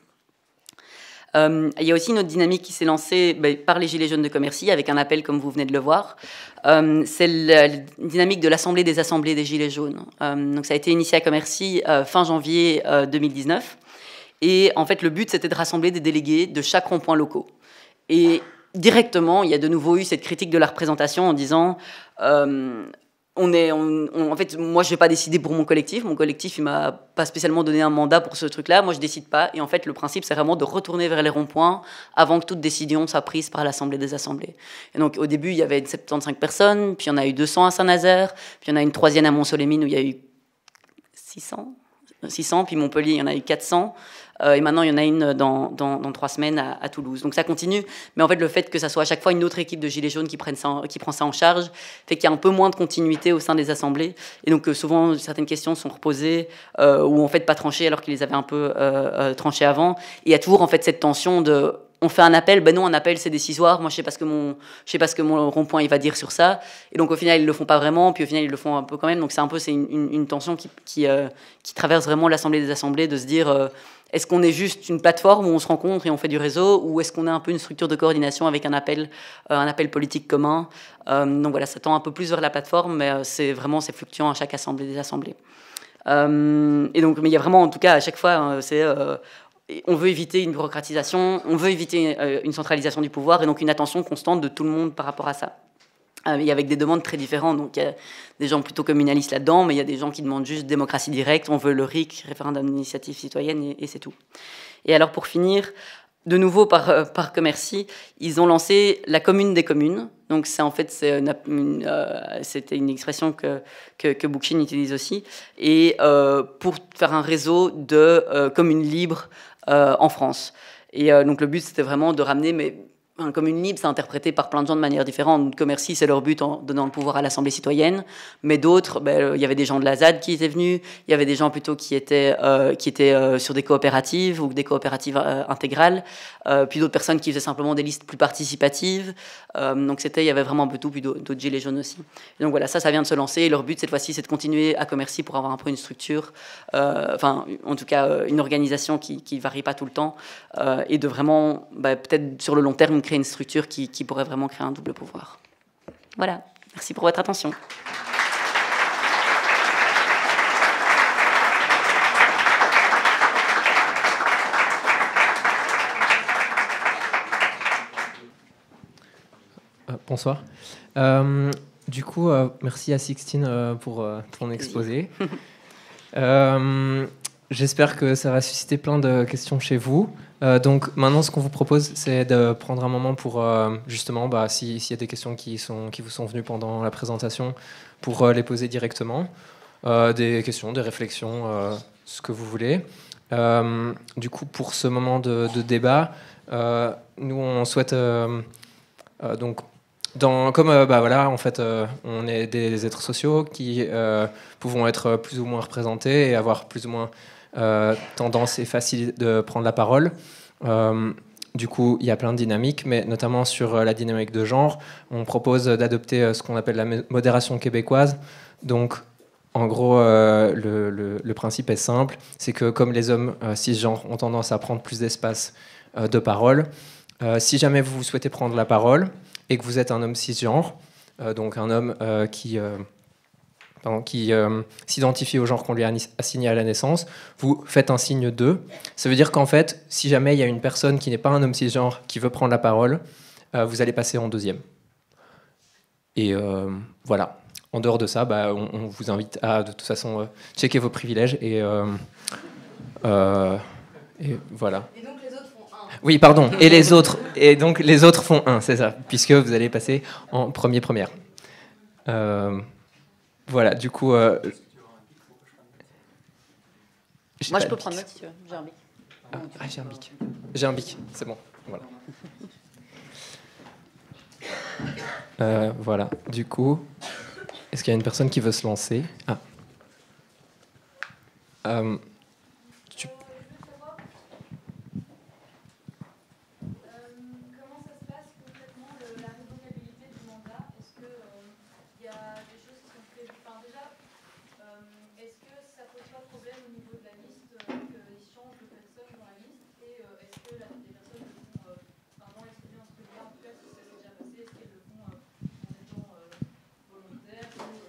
Euh, il y a aussi une autre dynamique qui s'est lancée bah, par les Gilets jaunes de Commercy, avec un appel comme vous venez de le voir. Euh, c'est la, la dynamique de l'Assemblée des assemblées des Gilets jaunes. Euh, donc ça a été initié à Commercy euh, fin janvier euh, deux mille dix-neuf. Et en fait, le but, c'était de rassembler des délégués de chaque rond-point locaux. Et directement, il y a de nouveau eu cette critique de la représentation en disant euh, on est, on, on, en fait, moi, je ne vais pas décider pour mon collectif. Mon collectif, il ne m'a pas spécialement donné un mandat pour ce truc-là. Moi, je ne décide pas. Et en fait, le principe, c'est vraiment de retourner vers les ronds-points avant que toute décision soit prise par l'Assemblée des assemblées. Et donc, au début, il y avait soixante-quinze personnes, puis il y en a eu deux cents à Saint-Nazaire, puis il y en a une troisième à Mont-Solémine où il y a eu six cents, six cents, puis Montpellier, il y en a eu quatre cents. Euh, et maintenant, il y en a une dans, dans, dans trois semaines à, à Toulouse. Donc ça continue. Mais en fait, le fait que ça soit à chaque fois une autre équipe de Gilets jaunes qui, prenne ça en, qui prend ça en charge fait qu'il y a un peu moins de continuité au sein des assemblées. Et donc euh, souvent, certaines questions sont reposées euh, ou en fait pas tranchées alors qu'ils les avaient un peu euh, euh, tranchées avant. Et il y a toujours en fait cette tension de... On fait un appel, ben non, un appel c'est décisoire. Moi, je sais pas ce que mon, je sais pas ce que mon rond-point il va dire sur ça. Et donc au final, ils le font pas vraiment. Puis au final, ils le font un peu quand même. Donc c'est un peu, c'est une, une, une tension qui, qui, euh, qui traverse vraiment l'Assemblée des assemblées de se dire. Euh, Est-ce qu'on est juste une plateforme où on se rencontre et on fait du réseau, ou est-ce qu'on est un peu une structure de coordination avec un appel, euh, un appel politique commun? euh, Donc voilà, ça tend un peu plus vers la plateforme, mais euh, c'est vraiment c'est fluctuant à chaque assemblée des assemblées. Euh, et donc, mais il y a vraiment, en tout cas, à chaque fois, hein, c'est euh, on veut éviter une bureaucratisation, on veut éviter euh, une centralisation du pouvoir, et donc une attention constante de tout le monde par rapport à ça. Euh, et avec des demandes très différentes. Donc, il y a des gens plutôt communalistes là-dedans, mais il y a des gens qui demandent juste démocratie directe, on veut le R I C, référendum d'initiative citoyenne, et, et c'est tout. Et alors, pour finir, de nouveau par, euh, par Commercy, ils ont lancé la commune des communes. Donc, c'est en fait, c'est une, une, euh, c'était une expression que, que, que Bookchin utilise aussi. Et euh, pour faire un réseau de euh, communes libres euh, en France. Et euh, donc, le but, c'était vraiment de ramener... Mais, un commune libre, c'est interprété par plein de gens de manière différente. Commercy, c'est leur but en donnant le pouvoir à l'Assemblée citoyenne. Mais d'autres, ben, il y avait des gens de la Z A D qui étaient venus. Il y avait des gens plutôt qui étaient, euh, qui étaient euh, sur des coopératives ou des coopératives euh, intégrales. Euh, puis d'autres personnes qui faisaient simplement des listes plus participatives. Euh, donc c'était, il y avait vraiment un peu tout. Puis d'autres gilets jaunes aussi. Et donc voilà, ça, ça vient de se lancer. Et leur but, cette fois-ci, c'est de continuer à Commercy pour avoir un peu une structure. Euh, enfin, en tout cas, une organisation qui ne varie pas tout le temps. Euh, et de vraiment, ben, peut-être sur le long terme, créer une structure qui, qui pourrait vraiment créer un double pouvoir. Voilà, merci pour votre attention. Euh, bonsoir. Euh, du coup, euh, merci à Sixtine euh, pour euh, ton exposé. euh, J'espère que ça va susciter plein de questions chez vous. Euh, donc maintenant, ce qu'on vous propose, c'est de prendre un moment pour, euh, justement, bah, s'il y a des questions qui, sont, qui vous sont venues pendant la présentation, pour euh, les poser directement. Euh, des questions, des réflexions, euh, ce que vous voulez. Euh, du coup, pour ce moment de, de débat, euh, nous, on souhaite... Euh, euh, donc, Dans, comme euh, bah, voilà, en fait, euh, on est des êtres sociaux qui euh, pouvons être plus ou moins représentés et avoir plus ou moins euh, tendance et facile de prendre la parole. Euh, du coup, il y a plein de dynamiques, mais notamment sur euh, la dynamique de genre, on propose d'adopter euh, ce qu'on appelle la modération québécoise. Donc, en gros, euh, le, le, le principe est simple, c'est que comme les hommes euh, cisgenres ont tendance à prendre plus d'espace euh, de parole, euh, si jamais vous souhaitez prendre la parole et que vous êtes un homme cisgenre, euh, donc un homme euh, qui, euh, pardon, qui euh, s'identifie au genre qu'on lui a assigné à la naissance, vous faites un signe deux. Ça veut dire qu'en fait, si jamais il y a une personne qui n'est pas un homme cisgenre qui veut prendre la parole, euh, vous allez passer en deuxième. Et euh, voilà. En dehors de ça, bah, on, on vous invite à, de toute façon, euh, checker vos privilèges et, euh, euh, et voilà. Et donc les autres font un. Oui, pardon. Et les autres, et donc les autres font un, c'est ça, puisque vous allez passer en premier première. Euh, voilà. Du coup. Euh, Moi, je peux prendre note si tu veux. J'ai un bic. Ah, ah, j'ai un bic. J'ai un bic. C'est bon. Voilà. Euh, voilà. Du coup. Est-ce qu'il y a une personne qui veut se lancer? Ah. Euh, tu... Comment ça se passe concrètement la révocabilité du mandat? Est-ce qu'il y a des choses qui sont prévues? Enfin, déjà, est-ce que ça pose pas de problème au niveau de la liste qu'ils changent de personnes dans la liste? Et est-ce que la, les personnes le font vraiment l'exprimer en ce que là, en tout cas, est-ce que ça s'est déjà passé? Est-ce qu'elles le font en étant volontaires?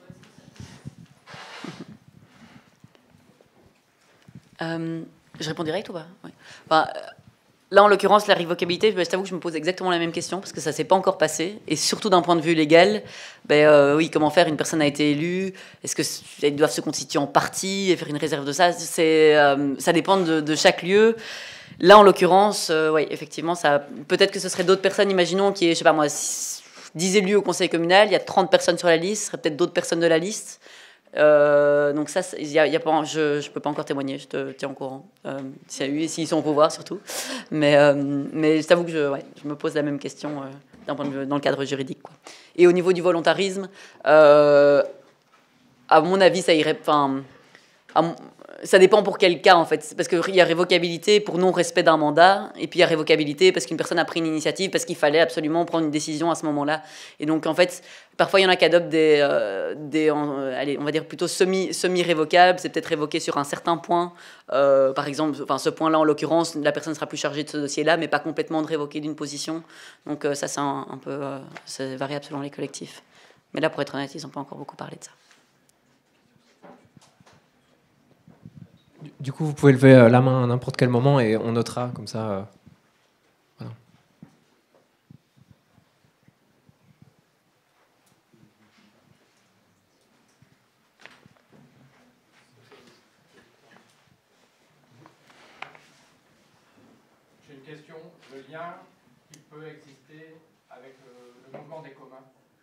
Euh, je réponds direct ou pas? Oui. Enfin, là, en l'occurrence, la révocabilité, je t'avoue que je me pose exactement la même question parce que ça ne s'est pas encore passé. Et surtout d'un point de vue légal, ben, euh, oui, comment faire? Une personne a été élue. Est-ce qu'elles doivent se constituer en parti et faire une réserve de ça? C'est, euh, ça dépend de, de chaque lieu. Là, en l'occurrence, euh, oui, effectivement, ça, peut-être que ce serait d'autres personnes, imaginons, qui est, je sais pas moi, dix élus au conseil communal, il y a trente personnes sur la liste, ce serait peut-être d'autres personnes de la liste. Euh, donc ça, y a, y a pas, je ne peux pas encore témoigner, je te tiens au courant, euh, s'il y a eu et s'ils sont au pouvoir surtout. Mais, euh, mais je t'avoue que je, ouais, je me pose la même question euh, d'un point de vue, dans le cadre juridique, quoi. Et au niveau du volontarisme, euh, à mon avis, ça irait... Enfin, ça dépend pour quel cas, en fait. Parce qu'il y a révocabilité pour non-respect d'un mandat, et puis il y a révocabilité parce qu'une personne a pris une initiative, parce qu'il fallait absolument prendre une décision à ce moment-là. Et donc, en fait, parfois, il y en a qui adoptent des, euh, des euh, allez, on va dire plutôt semi, semi-révocables. C'est peut-être révoqué sur un certain point. Euh, par exemple, enfin, ce point-là, en l'occurrence, la personne ne sera plus chargée de ce dossier-là, mais pas complètement de révoquer d'une position. Donc, euh, ça, c'est un, un peu... Euh, c'est variable selon les collectifs. Mais là, pour être honnête, ils n'ont pas encore beaucoup parlé de ça. Du coup, vous pouvez lever la main à n'importe quel moment et on notera comme ça. Euh, voilà. J'ai une question. Le lien qui peut exister avec le, le mouvement des communs.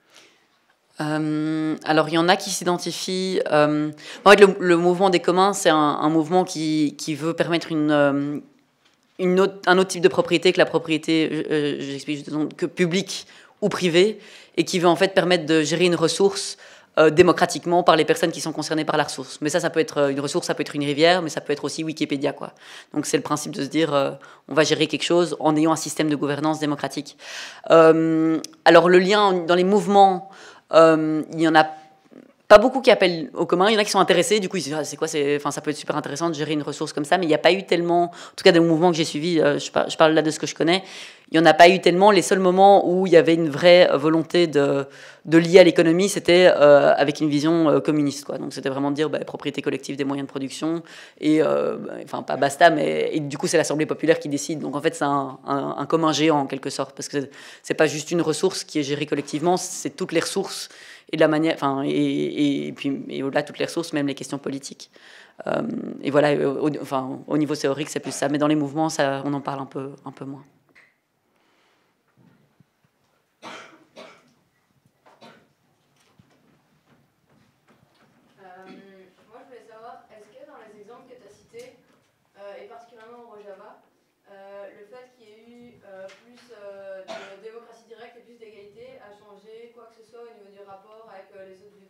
Euh, alors, il y en a qui s'identifient... Euh, en fait, le, le mouvement des communs, c'est un, un mouvement qui, qui veut permettre une, euh, une autre, un autre type de propriété que la propriété, euh, j'explique juste, que publique ou privée, et qui veut en fait permettre de gérer une ressource euh, démocratiquement par les personnes qui sont concernées par la ressource. Mais ça, ça peut être une ressource, ça peut être une rivière, mais ça peut être aussi Wikipédia, quoi. Donc, c'est le principe de se dire, euh, on va gérer quelque chose en ayant un système de gouvernance démocratique. Euh, alors, le lien dans les mouvements... Euh, il y en a pas beaucoup qui appellent au commun, il y en a qui sont intéressés, du coup ils se disent ah, c'est quoi, c'est... Enfin, ça peut être super intéressant de gérer une ressource comme ça, mais il n'y a pas eu tellement, en tout cas des mouvements que j'ai suivis, euh, je, par, je parle là de ce que je connais, il n'y en a pas eu tellement. Les seuls moments où il y avait une vraie volonté de, de lier à l'économie, c'était euh, avec une vision euh, communiste, quoi. Donc c'était vraiment de dire bah, propriété collective des moyens de production, et euh, bah, enfin pas basta, mais et du coup c'est l'Assemblée populaire qui décide. Donc en fait c'est un, un, un commun géant en quelque sorte, parce que c'est pas juste une ressource qui est gérée collectivement, c'est toutes les ressources et de la manière, enfin et, et, et puis et au-delà toutes les ressources, même les questions politiques. Euh, et voilà, au, enfin au niveau théorique c'est plus ça, mais dans les mouvements ça, on en parle un peu un peu moins.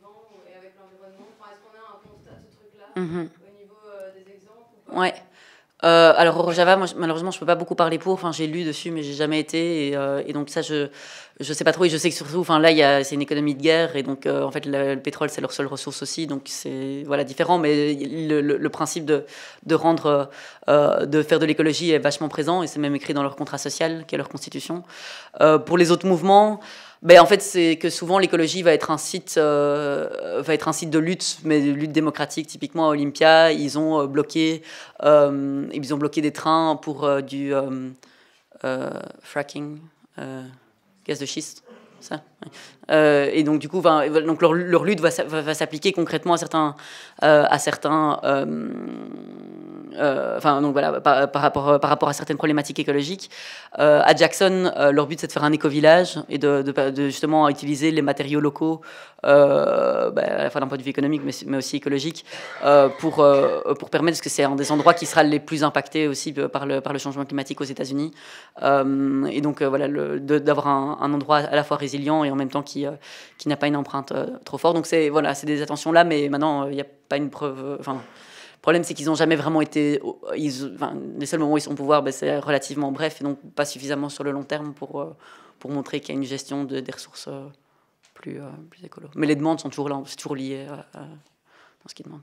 Mmh. Au niveau euh, des exemples ou pas? Ouais. Euh, alors au Rojava, moi, je- malheureusement, je peux pas beaucoup parler pour. Enfin, j'ai lu dessus, mais j'ai jamais été. Et, euh, et donc ça, je je sais pas trop. Et je sais que surtout, enfin là, il y a c'est une économie de guerre, et donc euh, en fait, le, le pétrole, c'est leur seule ressource aussi. Donc c'est voilà différent, mais le, le, le principe de de rendre, euh, de faire de l'écologie est vachement présent, et c'est même écrit dans leur contrat social, qui est leur constitution. Euh, pour les autres mouvements. Ben, en fait, c'est que souvent l'écologie va être un site, euh, va être un site de lutte, mais de lutte démocratique. Typiquement à Olympia, ils ont euh, bloqué, euh, ils ont bloqué des trains pour euh, du euh, euh, fracking, euh, gaz de schiste. Ça. Ouais. Euh, et donc du coup, va, donc leur, leur lutte va, va, va s'appliquer concrètement à certains, euh, à certains. Euh, Euh, enfin, donc voilà, par, par, rapport, par rapport à certaines problématiques écologiques. Euh, à Jackson, euh, leur but, c'est de faire un éco-village et de, de, de justement utiliser les matériaux locaux, euh, bah, à la fois d'un point de vue économique, mais, mais aussi écologique, euh, pour, euh, pour permettre, parce que c'est un des endroits qui sera les plus impactés aussi par le, par le changement climatique aux États-Unis. Euh, et donc, euh, voilà, le, de, d'avoir un, un endroit à la fois résilient et en même temps qui, euh, qui n'a pas une empreinte euh, trop forte. Donc, c'est voilà, c'est des attentions-là, mais maintenant, il n'y a pas une preuve... Enfin, le problème, c'est qu'ils n'ont jamais vraiment été... Ils, enfin, les seuls moments où ils sont au pouvoir, ben, c'est relativement bref, et donc pas suffisamment sur le long terme pour, euh, pour montrer qu'il y a une gestion de, des ressources euh, plus, euh, plus écolo. Mais les demandes sont toujours là, c'est toujours lié à, à, à ce qu'ils demandent.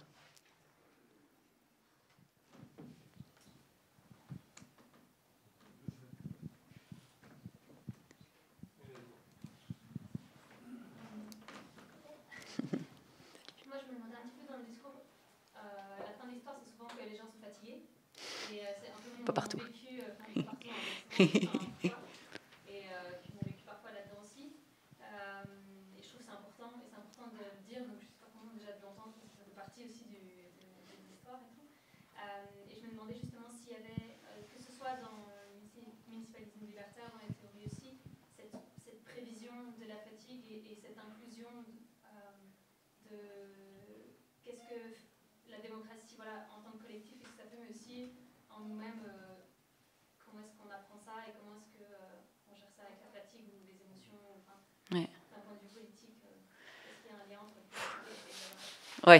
Moi, je me demandais un petit peu dans le discours, euh, la fin de l'histoire, c'est souvent que les gens sont fatigués. Et euh, c'est un peu Pas partout. Vécu, euh, enfin, pas partout, hein, et euh, qui m'ont vécu parfois là-dedans aussi. Euh, et je trouve que c'est important, et c'est important de le dire, donc je suis pas contente déjà de l'entendre, parce que ça fait partie aussi du, de, de l'histoire et tout. Euh, et je me demandais justement s'il y avait, euh, que ce soit dans le municipalisme libertaire, dans les théories aussi, cette, cette prévision de la fatigue et, et cette inclusion euh, de qu'est-ce que la démocratie, voilà, en tant que collectif, et que ça fait, mais aussi en nous-mêmes, euh, comment est-ce qu'on apprend ça et comment est-ce qu'on euh, gère ça avec la fatigue ou les émotions, enfin, ouais. d'un point de vue politique, euh, est-ce qu'il y a un lien entre le politique et euh, ouais.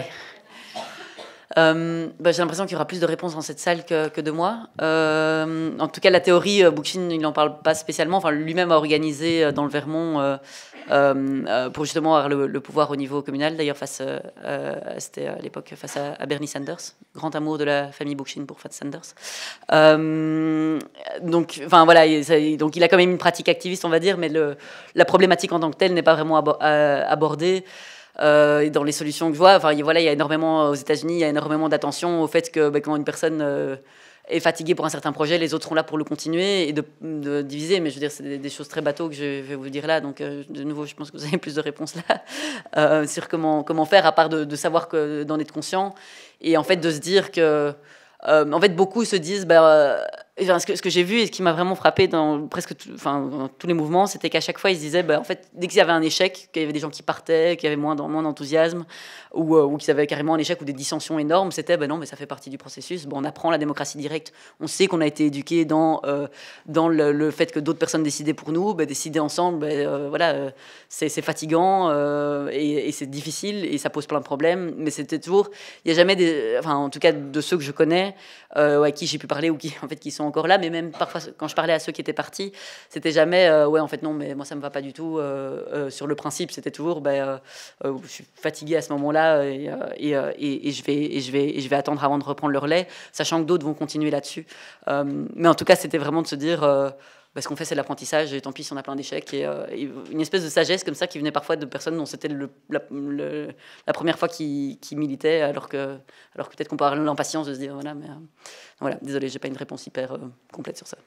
Euh, bah, j'ai l'impression qu'il y aura plus de réponses dans cette salle que, que de moi. Euh, en tout cas, la théorie, euh, Bookchin, il n'en parle pas spécialement. Enfin, lui-même a organisé euh, dans le Vermont euh, euh, pour justement avoir le, le pouvoir au niveau communal. D'ailleurs, face, euh, c'était à l'époque face à, à Bernie Sanders, grand amour de la famille Bookchin pour Fat Sanders. Euh, donc, enfin voilà, il, donc il a quand même une pratique activiste, on va dire, mais le, la problématique en tant que telle n'est pas vraiment abordée. Euh, dans les solutions que je vois, enfin, voilà, il y a énormément aux États-Unis, il y a énormément d'attention au fait que bah, quand une personne euh, est fatiguée pour un certain projet, les autres seront là pour le continuer et de, de diviser. Mais je veux dire, c'est des, des choses très bateaux que je vais vous dire là. Donc, euh, de nouveau, je pense que vous avez plus de réponses là euh, sur comment comment faire, à part de, de savoir que d'en être conscient et en fait de se dire que, euh, en fait, beaucoup se disent, bah, euh, ce que, ce que j'ai vu et ce qui m'a vraiment frappé dans presque tout, enfin, dans tous les mouvements, c'était qu'à chaque fois, ils se disaient, bah, en fait, dès qu'il y avait un échec, qu'il y avait des gens qui partaient, qu'il y avait moins, moins d'enthousiasme, ou, euh, ou qu'ils avaient carrément un échec ou des dissensions énormes, c'était, bah, non, mais ça fait partie du processus. Bon, on apprend la démocratie directe. On sait qu'on a été éduqué dans, euh, dans le, le fait que d'autres personnes décidaient pour nous. Bah, décider ensemble, bah, euh, voilà, euh, c'est, c'est fatigant euh, et, et c'est difficile et ça pose plein de problèmes. Mais c'était toujours, il n'y a jamais des, enfin, en tout cas de ceux que je connais, euh, à qui j'ai pu parler ou qui, en fait, qui sont encore là, mais même parfois quand je parlais à ceux qui étaient partis, c'était jamais euh, ouais en fait non mais moi ça me va pas du tout euh, euh, sur le principe, c'était toujours ben euh, euh, je suis fatiguée à ce moment-là et, et, et, et je vais et je vais et je vais attendre avant de reprendre le relais, sachant que d'autres vont continuer là-dessus. Euh, mais en tout cas c'était vraiment de se dire euh, bah, ce qu'on fait c'est l'apprentissage et tant pis si on a plein d'échecs et, euh, et une espèce de sagesse comme ça qui venait parfois de personnes dont c'était le, la, le, la première fois qui, qui militaient alors que alors que peut-être qu'on peut avoir l'impatience de se dire voilà mais euh, voilà, désolé, j'ai pas une réponse hyper euh, complète sur ça.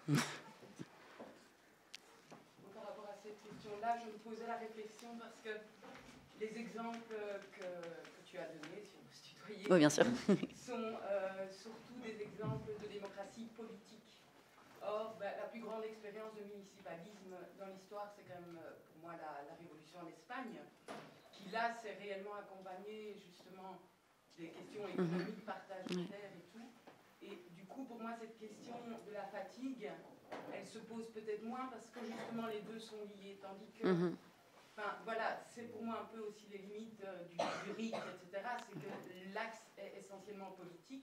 Par rapport à cette question-là, je me posais la réflexion parce que les exemples que, que tu as donnés, si on peut se tutoyer, oui, bien sûr. sont euh, surtout des exemples de démocratie politique. Or, ben, la plus grande expérience de municipalisme dans l'histoire, c'est quand même pour moi la, la révolution en Espagne, qui là s'est réellement accompagnée justement des questions économiques, mm-hmm. partage de terre et tout. Et du coup, pour moi, cette question de la fatigue, elle se pose peut-être moins parce que justement les deux sont liés, tandis que, mm-hmm. enfin, voilà, c'est pour moi un peu aussi les limites euh, du, du rythme, et cetera. C'est que l'axe est essentiellement politique.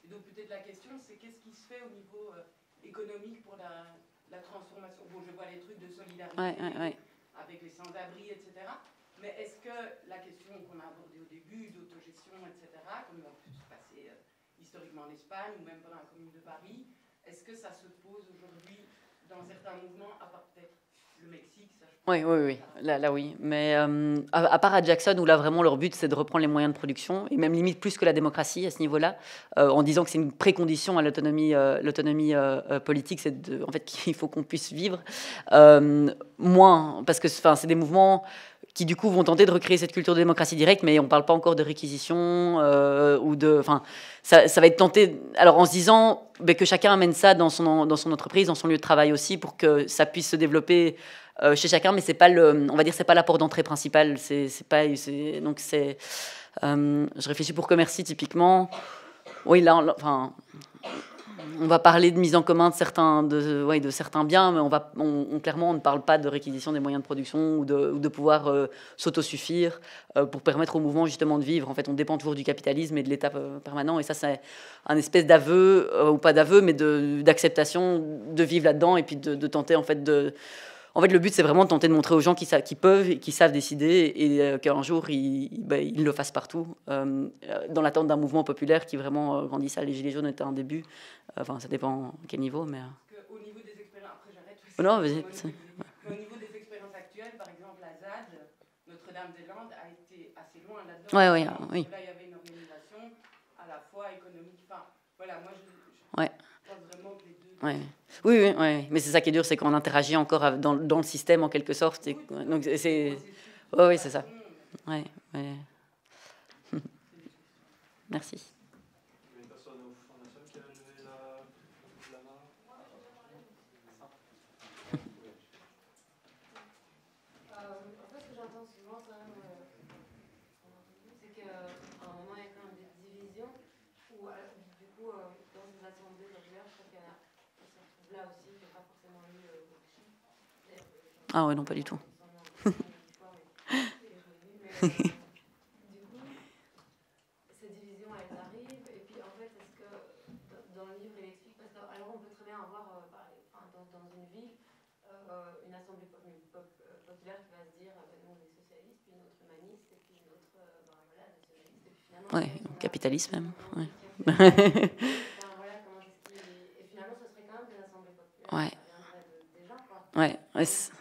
Et donc peut-être la question, c'est qu'est-ce qui se fait au niveau euh, économique pour la, la transformation. Bon, je vois les trucs de solidarité ouais, ouais, ouais. avec les sans-abri, et cetera. Mais est-ce que la question qu'on a abordée au début, d'autogestion, et cetera, comme on peut se passer euh, historiquement en Espagne ou même pendant la Commune de Paris, est-ce que ça se pose aujourd'hui dans certains mouvements, à part peut-être le Mexique, ça, je pense. Oui, oui, oui, là, là oui. Mais euh, à, à part à Jackson, où là vraiment leur but c'est de reprendre les moyens de production, et même limite plus que la démocratie à ce niveau-là, euh, en disant que c'est une précondition à l'autonomie euh, l'autonomie euh, euh, politique, c'est de, en fait qu'il faut qu'on puisse vivre. Euh, moins, parce que c'est des mouvements qui du coup vont tenter de recréer cette culture de démocratie directe, mais on ne parle pas encore de réquisition euh, ou de, enfin, ça, ça va être tenté. Alors en se disant ben, que chacun amène ça dans son dans son entreprise, dans son lieu de travail aussi, pour que ça puisse se développer euh, chez chacun, mais c'est pas le, on va dire, c'est pas la porte d'entrée principale. C'est c'est pas, c'est, donc c'est, euh, je réfléchis pour Commercy typiquement. Oui, là, on, enfin. On va parler de mise en commun de certains, de, ouais, de certains biens, mais on va, on, on, clairement, on ne parle pas de réquisition des moyens de production ou de, ou de pouvoir euh, s'autosuffire euh, pour permettre au mouvement justement de vivre. En fait, on dépend toujours du capitalisme et de l'État euh, permanent, et ça, c'est un espèce d'aveu, euh, ou pas d'aveu, mais d'acceptation de, de vivre là-dedans et puis de, de tenter, en fait, de... En fait, le but, c'est vraiment de tenter de montrer aux gens qui, qui peuvent et qui savent décider et euh, qu'un jour, ils, ben, ils le fassent partout, euh, dans l'attente d'un mouvement populaire qui vraiment euh, grandisse. Les Gilets jaunes étaient un début. Enfin, ça dépend à quel niveau, mais... Au niveau des expériences... Après, j'arrête. Oh non, vas-y. Au niveau des expériences actuelles, par exemple, la Z A D, Notre-Dame-des-Landes, a été assez loin là-dedans. Ouais, ouais, oui. Là, il y avait une organisation à la fois économique... Enfin, voilà, moi, je, je ouais. pense vraiment que les deux... Ouais. Oui, oui, oui, mais c'est ça qui est dur, c'est qu'on interagit encore dans, dans le système en quelque sorte. Et, donc c'est, oui, oui, c'est ça. Ouais, ouais. Merci. Ah ouais, non, pas du tout. Du coup, cette division, elle arrive, et puis en fait, est-ce que dans le livre, il explique, parce que alors on peut très bien avoir euh, enfin, dans, dans une ville euh, une assemblée populaire qui va se dire, euh, nous on est socialiste, puis une autre humaniste, et puis une autre euh, ben, voilà, nationaliste, et puis finalement... Ouais, capitaliste même. Ouais. Enfin, voilà, comment est-ce qu'il... Et finalement, ce serait quand même des assemblées populaires. Ouais. Ça viendrait de, des gens, quoi. Ouais, ouais.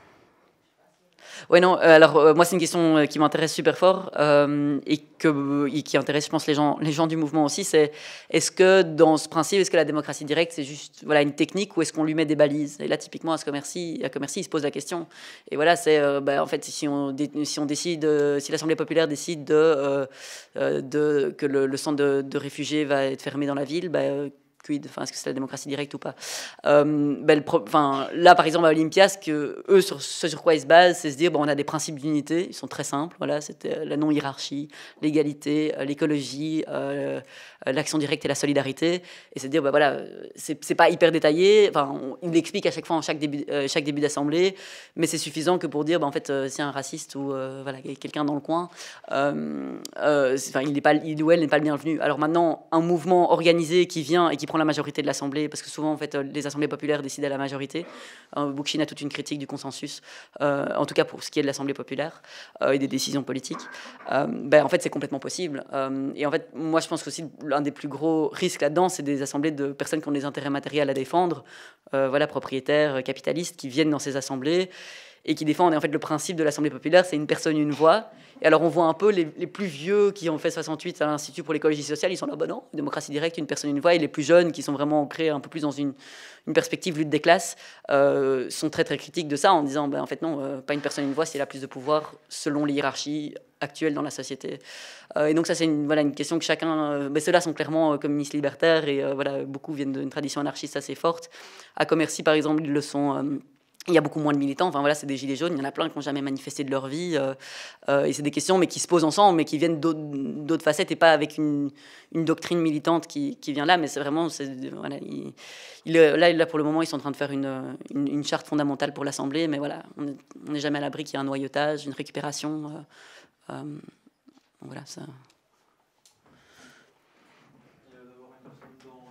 Ouais, non, euh, alors euh, moi, c'est une question euh, qui m'intéresse super fort euh, et, que, et qui intéresse, je pense, les gens, les gens du mouvement aussi. C'est est-ce que dans ce principe, est-ce que la démocratie directe, c'est juste voilà, une technique ou est-ce qu'on lui met des balises? Et là, typiquement, à ce Commercy, à Commercy, il se pose la question. Et voilà, c'est euh, bah, en fait, si on, si on décide, euh, si l'Assemblée populaire décide de, euh, euh, de, que le, le centre de, de réfugiés va être fermé dans la ville, bah, euh, Enfin, est-ce que c'est la démocratie directe ou pas euh, ben, le enfin, là, par exemple, à Olympia, ce, que, eux, sur, ce sur quoi ils se basent, c'est se dire, bon, on a des principes d'unité, ils sont très simples, voilà, c'était la non-hiérarchie, l'égalité, l'écologie, euh, l'action directe et la solidarité, et c'est de dire, ben, voilà, c'est pas hyper détaillé, enfin, on, il l'explique à chaque fois en chaque début, euh, chaque début d'assemblée, mais c'est suffisant que pour dire, ben, en fait, euh, s'il y a un raciste ou euh, voilà, quelqu'un dans le coin, euh, euh, enfin, il, n'est pas, il ou elle n'est pas le bienvenu. Alors maintenant, un mouvement organisé qui vient et qui prend la majorité de l'Assemblée, parce que souvent, en fait, les assemblées populaires décident à la majorité. Euh, Bookchin a toute une critique du consensus, euh, en tout cas pour ce qui est de l'Assemblée populaire euh, et des décisions politiques. Euh, ben, en fait, c'est complètement possible. Euh, et en fait, moi, je pense qu'aussi l'un des plus gros risques là-dedans, c'est des assemblées de personnes qui ont des intérêts matériels à défendre, euh, voilà, propriétaires, capitalistes, qui viennent dans ces assemblées et qui défendent. Et en fait, le principe de l'Assemblée populaire, c'est une personne, une voix. Et alors, on voit un peu les, les plus vieux qui ont fait soixante-huit à l'Institut pour l'écologie sociale, ils sont là, bah non, démocratie directe, une personne, une voix. Et les plus jeunes, qui sont vraiment ancrés un peu plus dans une, une perspective lutte des classes, euh, sont très, très critiques de ça, en disant, bah, en fait, non, euh, pas une personne, une voix, c'est la plus de pouvoir selon les hiérarchies actuelles dans la société. Euh, et donc, ça, c'est une, voilà, une question que chacun... Euh, bah, ceux-là sont clairement euh, communistes libertaires, et euh, voilà, beaucoup viennent d'une tradition anarchiste assez forte. À Commercy, par exemple, ils le sont... Euh, il y a beaucoup moins de militants, enfin voilà, c'est des gilets jaunes, il y en a plein qui n'ont jamais manifesté de leur vie, euh, euh, et c'est des questions mais qui se posent ensemble, mais qui viennent d'autres facettes, et pas avec une, une doctrine militante qui, qui vient là, mais c'est vraiment, voilà, il, il, là, là pour le moment, ils sont en train de faire une, une, une charte fondamentale pour l'Assemblée, mais voilà, on n'est jamais à l'abri qu'il y ait un noyautage, une récupération, euh, euh, voilà, ça... Il y a d'abord une personne dans...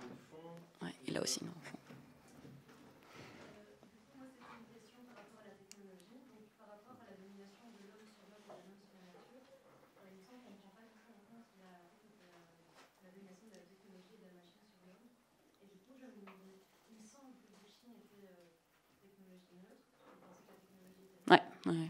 là aussi. Non. Ouais, ouais.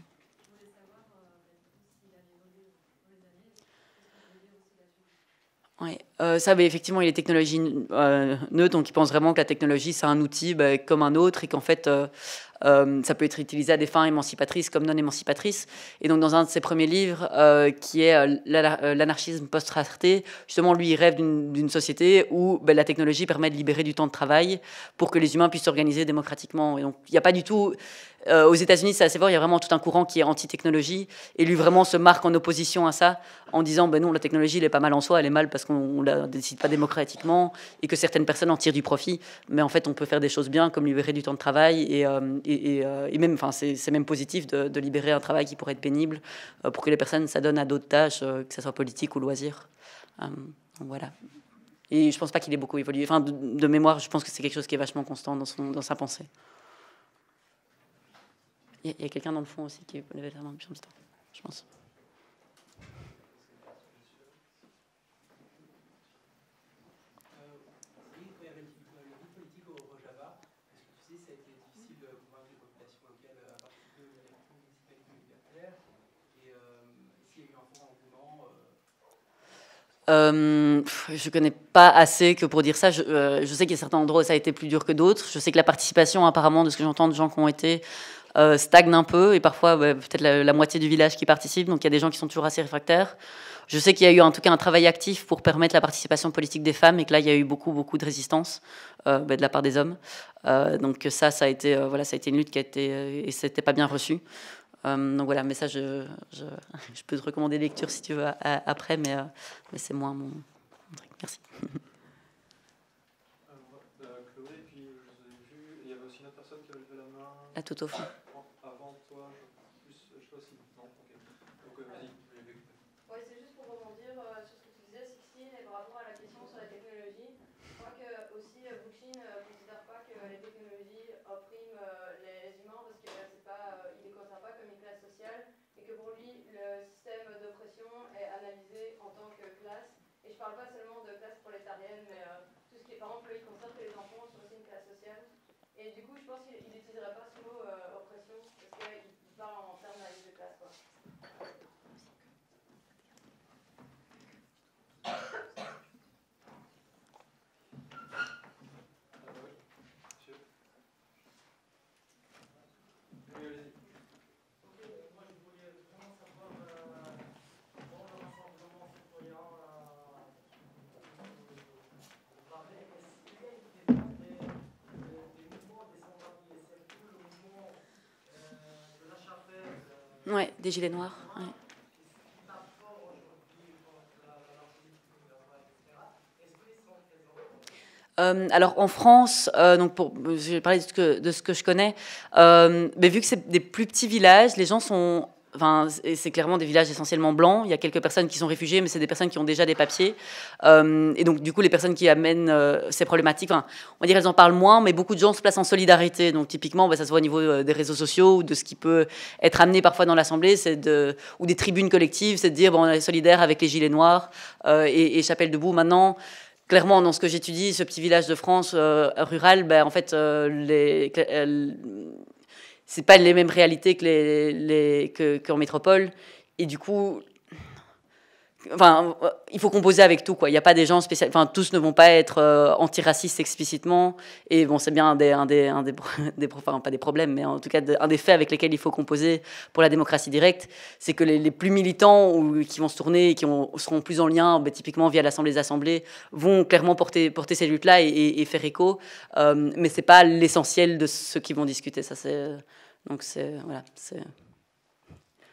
Ouais. Euh, ça, bah, effectivement, il est technologie euh, neutre, donc il pense vraiment que la technologie, c'est un outil bah, comme un autre et qu'en fait, euh, euh, ça peut être utilisé à des fins émancipatrices comme non émancipatrices. Et donc, dans un de ses premiers livres, euh, qui est euh, l'anarchisme post-rareté, justement, lui, il rêve d'une société où bah, la technologie permet de libérer du temps de travail pour que les humains puissent s'organiser démocratiquement. Et donc, il n'y a pas du tout... Euh, aux États-Unis, c'est assez fort, il y a vraiment tout un courant qui est anti-technologie, et lui vraiment se marque en opposition à ça, en disant ben non, la technologie, elle est pas mal en soi, elle est mal parce qu'on ne la décide pas démocratiquement, et que certaines personnes en tirent du profit, mais en fait, on peut faire des choses bien, comme libérer du temps de travail, et, euh, et, et, euh, et même, enfin, c'est même positif de, de libérer un travail qui pourrait être pénible, euh, pour que les personnes s'adonnent à d'autres tâches, euh, que ce soit politique ou loisir. Euh, donc voilà. Et je pense pas qu'il ait beaucoup évolué. Enfin, de, de mémoire, je pense que c'est quelque chose qui est vachement constant dans, son, dans sa pensée. Il y a, a quelqu'un dans le fond aussi qui levait la main depuis longtemps, je pense. Euh, je connais pas assez que pour dire ça. Je, euh, je sais qu'il y a certains endroits où ça a été plus dur que d'autres. Je sais que la participation, apparemment, de ce que j'entends de gens qui ont été, euh, stagne un peu. Et parfois, bah, peut-être la, la moitié du village qui participe. Donc il y a des gens qui sont toujours assez réfractaires. Je sais qu'il y a eu en tout cas un travail actif pour permettre la participation politique des femmes et que là, il y a eu beaucoup, beaucoup de résistance euh, bah, de la part des hommes. Euh, donc ça, ça a été, euh, voilà, ça a été une lutte qui a été... Euh, et c'était pas bien reçu. Euh, donc voilà, mais ça, je, je, je peux te recommander des lectures si tu veux à, à, après, mais, euh, mais c'est moins mon, mon truc. Merci. Euh, Chloé, puis je vous ai vu, il y avait aussi une autre personne qui avait levé la main. À tout au fond. Avant toi, je, plus, je sais pas si. Non, ok. Donc euh, vas-y. Ouais, c'est juste pour rebondir euh, sur ce que tu disais, Sixtine, et par rapport à la question sur la technologie. Je crois que aussi euh, Bookchin ne euh, considère pas que les technologies oppriment euh, les humains parce que c'est pas, euh, il les considère pas comme une classe sociale et que pour lui le système d'oppression est analysé en tant que classe. Et je parle pas seulement de classe prolétarienne, mais euh, tout ce qui est, par exemple, il considère que les enfants sont aussi une classe sociale. Et du coup, je pense qu'il n'utiliserait pas ce mot euh, oppression parce qu'il parle en termes d'analyse de classe, quoi. Ouais, des gilets noirs. Ouais. Euh, alors en France, euh, donc pour, je vais parler de ce que, de ce que je connais, euh, mais vu que c'est des plus petits villages, les gens sont... Enfin, c'est clairement des villages essentiellement blancs. Il y a quelques personnes qui sont réfugiées, mais c'est des personnes qui ont déjà des papiers. Euh, et donc, du coup, les personnes qui amènent euh, ces problématiques, enfin, on va dire elles en parlent moins, mais beaucoup de gens se placent en solidarité. Donc, typiquement, bah, ça se voit au niveau euh, des réseaux sociaux ou de ce qui peut être amené parfois dans l'Assemblée, c'est de, ou des tribunes collectives, c'est de dire bon, on est solidaire avec les Gilets noirs euh, et, et Chapelle Debout. Maintenant, clairement, dans ce que j'étudie, ce petit village de France euh, rural, bah, en fait, euh, les... Euh, c'est pas les mêmes réalités que les, les que, qu'en métropole, et du coup, enfin, il faut composer avec tout, quoi. Il n'y a pas des gens spéciaux, enfin, tous ne vont pas être euh, antiracistes explicitement, et bon, c'est bien un des, un des, un des, des enfin, pas des problèmes, mais en tout cas un des faits avec lesquels il faut composer pour la démocratie directe, c'est que les, les plus militants ou qui vont se tourner, qui ont, seront plus en lien, ben, typiquement via l'Assemblée des assemblées, vont clairement porter, porter ces luttes-là et, et, et faire écho, euh, mais c'est pas l'essentiel de ce qu'ils vont discuter, ça c'est, donc c'est, voilà, c'est...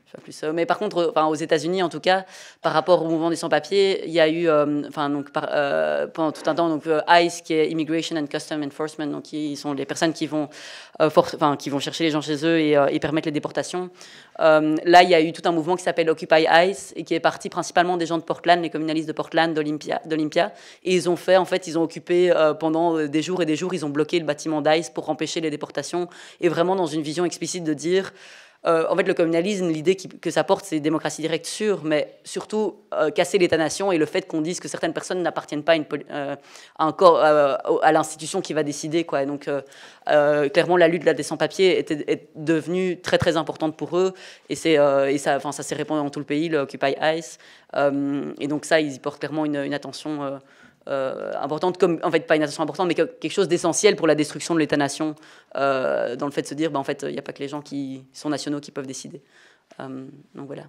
Plus. Mais par contre, enfin, aux États-Unis, en tout cas, par rapport au mouvement des sans-papiers, il y a eu, euh, enfin, donc, par, euh, pendant tout un temps, donc, euh, ICE, qui est Immigration and Customs Enforcement, donc qui sont les personnes qui vont, euh, for- enfin, qui vont chercher les gens chez eux et, euh, et permettre les déportations. Euh, là, il y a eu tout un mouvement qui s'appelle Occupy ICE et qui est parti principalement des gens de Portland, les communalistes de Portland, d'Olympia, d'Olympia. Et ils ont fait, en fait, ils ont occupé euh, pendant des jours et des jours, ils ont bloqué le bâtiment d'ICE pour empêcher les déportations et vraiment dans une vision explicite de dire. Euh, en fait, le communalisme, l'idée qui, que ça porte, c'est démocratie directe sûre, mais surtout euh, casser l'État-nation et le fait qu'on dise que certaines personnes n'appartiennent pas à, une, euh, à, un corps, euh, à l'institution qui va décider, quoi. Et donc, euh, euh, clairement, la lutte là, des sans-papiers était, est devenue très, très importante pour eux. Et, c'est, euh, et ça, ça s'est répandu dans tout le pays, le Occupy ICE. Euh, et donc, ça, ils y portent clairement une, une attention euh, Euh, importante, comme, en fait, pas une attention importante, mais quelque chose d'essentiel pour la destruction de l'État-nation, euh, dans le fait de se dire, bah, en fait, il n'y a pas que les gens qui sont nationaux qui peuvent décider. Euh, donc voilà.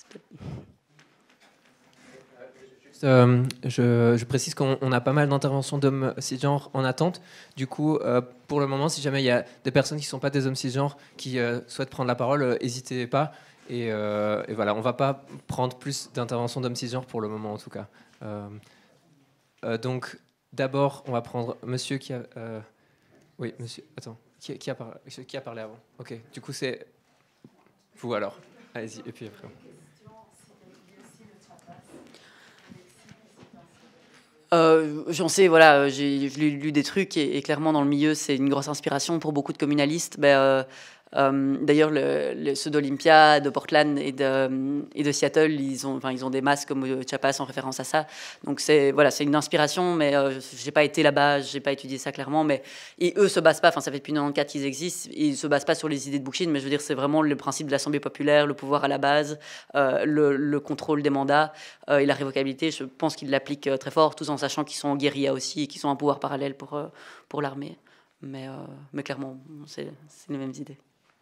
Euh, je, je précise qu'on on a pas mal d'interventions d'hommes cisgenres en attente. Du coup, euh, pour le moment, si jamais il y a des personnes qui ne sont pas des hommes cisgenres qui euh, souhaitent prendre la parole, n'hésitez euh, pas. Et, euh, et voilà, on ne va pas prendre plus d'interventions d'hommes cisgenres pour le moment, en tout cas. Euh, Euh, donc, d'abord, on va prendre monsieur qui a... Euh, oui, monsieur... Attends, qui, qui, a parlé, qui a parlé avant? Ok, du coup, c'est vous alors. Allez-y, et puis après. Euh, j'en sais, voilà, j'ai lu, lu des trucs et, et clairement, dans le milieu, c'est une grosse inspiration pour beaucoup de communalistes. Ben, euh, Euh, D'ailleurs, le, le, ceux d'Olympia, de Portland et de, et de Seattle, ils ont, enfin, ils ont des masques comme Chiapas en référence à ça. Donc c'est voilà, c'est une inspiration, mais euh, j'ai pas été là-bas, j'ai pas étudié ça clairement. Mais et eux se basent pas. Enfin, ça fait depuis quatre-vingt-quatorze qu'ils existent. Ils se basent pas sur les idées de Bookchin, mais je veux dire, c'est vraiment le principe de l'Assemblée populaire, le pouvoir à la base, euh, le, le contrôle des mandats euh, et la révocabilité. Je pense qu'ils l'appliquent très fort, tout en sachant qu'ils sont en guérilla aussi et qu'ils sont un pouvoir parallèle pour euh, pour l'armée. Mais euh, mais clairement, c'est c'est les mêmes idées.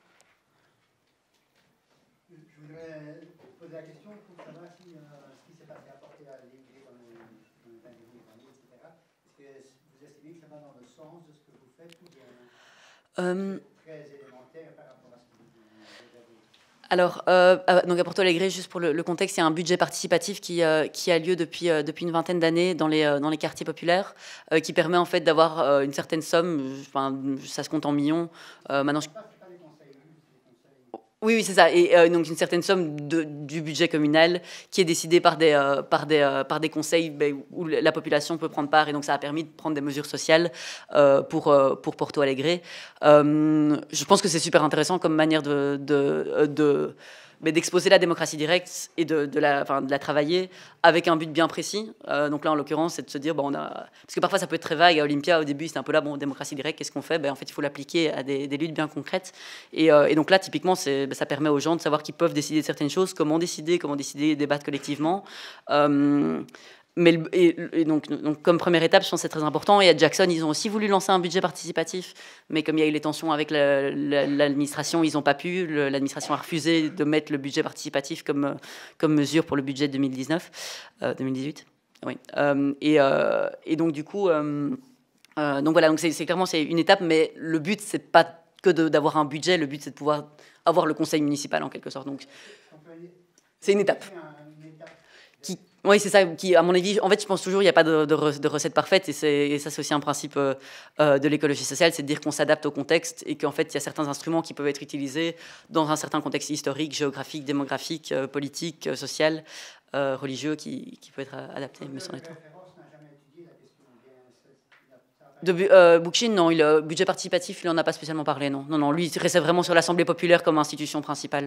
Je voudrais poser la question pour savoir si euh, ce qui s'est passé à Porto Alegre dans les dernières années, et cetera. Est-ce que vous estimez que ça va dans le sens de ce que vous faites ou bien euh, très élémentaire par rapport à ce que vous avez? Alors, euh, donc à Porto Alegre, juste pour le, le contexte, il y a un budget participatif qui, euh, qui a lieu depuis, euh, depuis une vingtaine d'années dans les, euh, dans les quartiers populaires, euh, qui permet en fait d'avoir euh, une certaine somme, enfin, ça se compte en millions. Euh, maintenant, je... Oui, oui, c'est ça. Et euh, donc une certaine somme de, du budget communal qui est décidée par des, euh, par des, euh, par des conseils ben, où la population peut prendre part. Et donc ça a permis de prendre des mesures sociales euh, pour, euh, pour Porto Alegre. Euh, je pense que c'est super intéressant comme manière de... de, de mais d'exposer la démocratie directe et de, de, la, enfin, de la travailler avec un but bien précis. Euh, donc là, en l'occurrence, c'est de se dire, bon, on a... parce que parfois ça peut être très vague. À Olympia, au début, c'était un peu là, bon, démocratie directe, qu'est-ce qu'on fait? Ben, en fait, il faut l'appliquer à des, des luttes bien concrètes. Et, euh, et donc là, typiquement, c'est, ben, ça permet aux gens de savoir qu'ils peuvent décider de certaines choses, comment décider, comment décider, débattre collectivement. Euh, Mais le, et, et donc, donc, comme première étape, je pense que c'est très important. Et à Jackson, ils ont aussi voulu lancer un budget participatif, mais comme il y a eu les tensions avec la, la, l'administration, ils n'ont pas pu. Le, l'administration a refusé de mettre le budget participatif comme, comme mesure pour le budget deux mille dix-neuf, euh, deux mille dix-huit. Oui. Euh, et, euh, et donc, du coup, euh, euh, donc voilà, donc c'est, c'est clairement c'est une étape, mais le but, c'est pas que de, d'avoir un budget. Le but, c'est de pouvoir avoir le conseil municipal en quelque sorte. Donc, c'est une étape. Qui, oui, c'est ça. Qui, à mon avis, en fait, je pense toujours qu'il n'y a pas de, de, re, de recette parfaite, et, c'est, et ça, c'est aussi un principe euh, euh, de l'écologie sociale, c'est de dire qu'on s'adapte au contexte et qu'en fait, il y a certains instruments qui peuvent être utilisés dans un certain contexte historique, géographique, démographique, euh, politique, euh, social, euh, religieux, qui, qui peut être adapté, me semble-t-il. De euh, Bookchin, non, il, euh, budget participatif, il n'en a pas spécialement parlé, non. Non, non, lui, il restait vraiment sur l'Assemblée populaire comme institution principale.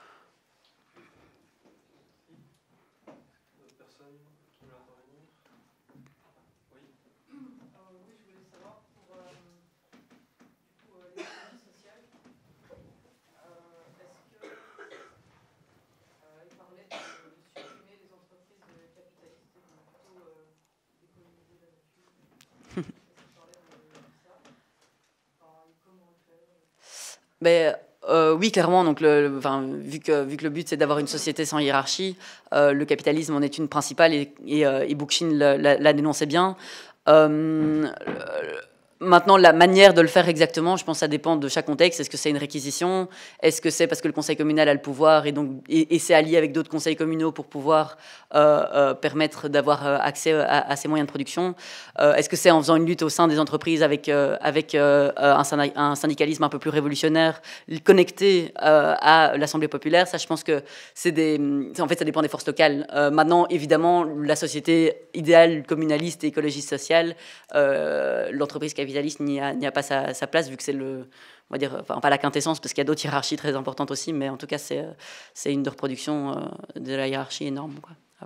Ben, euh, oui, clairement. Donc, le, enfin, vu, que, vu que le but, c'est d'avoir une société sans hiérarchie, euh, le capitalisme en est une principale, et, et, euh, et Bookchin la, la, la dénonçait bien. Euh, Maintenant, la manière de le faire exactement, je pense que ça dépend de chaque contexte. Est-ce que c'est une réquisition? Est-ce que c'est parce que le conseil communal a le pouvoir et, donc, et, et c'est allié avec d'autres conseils communaux pour pouvoir euh, euh, permettre d'avoir accès à, à ces moyens de production? euh, Est-ce que c'est en faisant une lutte au sein des entreprises avec, euh, avec euh, un, un syndicalisme un peu plus révolutionnaire, connecté euh, à l'Assemblée populaire? Ça, je pense que c'est des... En fait, ça dépend des forces locales. Euh, maintenant, évidemment, la société idéale, communaliste et écologiste sociale, euh, l'entreprise capitaliste n'y a, n'y a pas sa, sa place, vu que c'est le, on va dire, enfin pas la quintessence, parce qu'il y a d'autres hiérarchies très importantes aussi, mais en tout cas c'est, c'est une de reproduction euh, de la hiérarchie énorme, quoi. Ah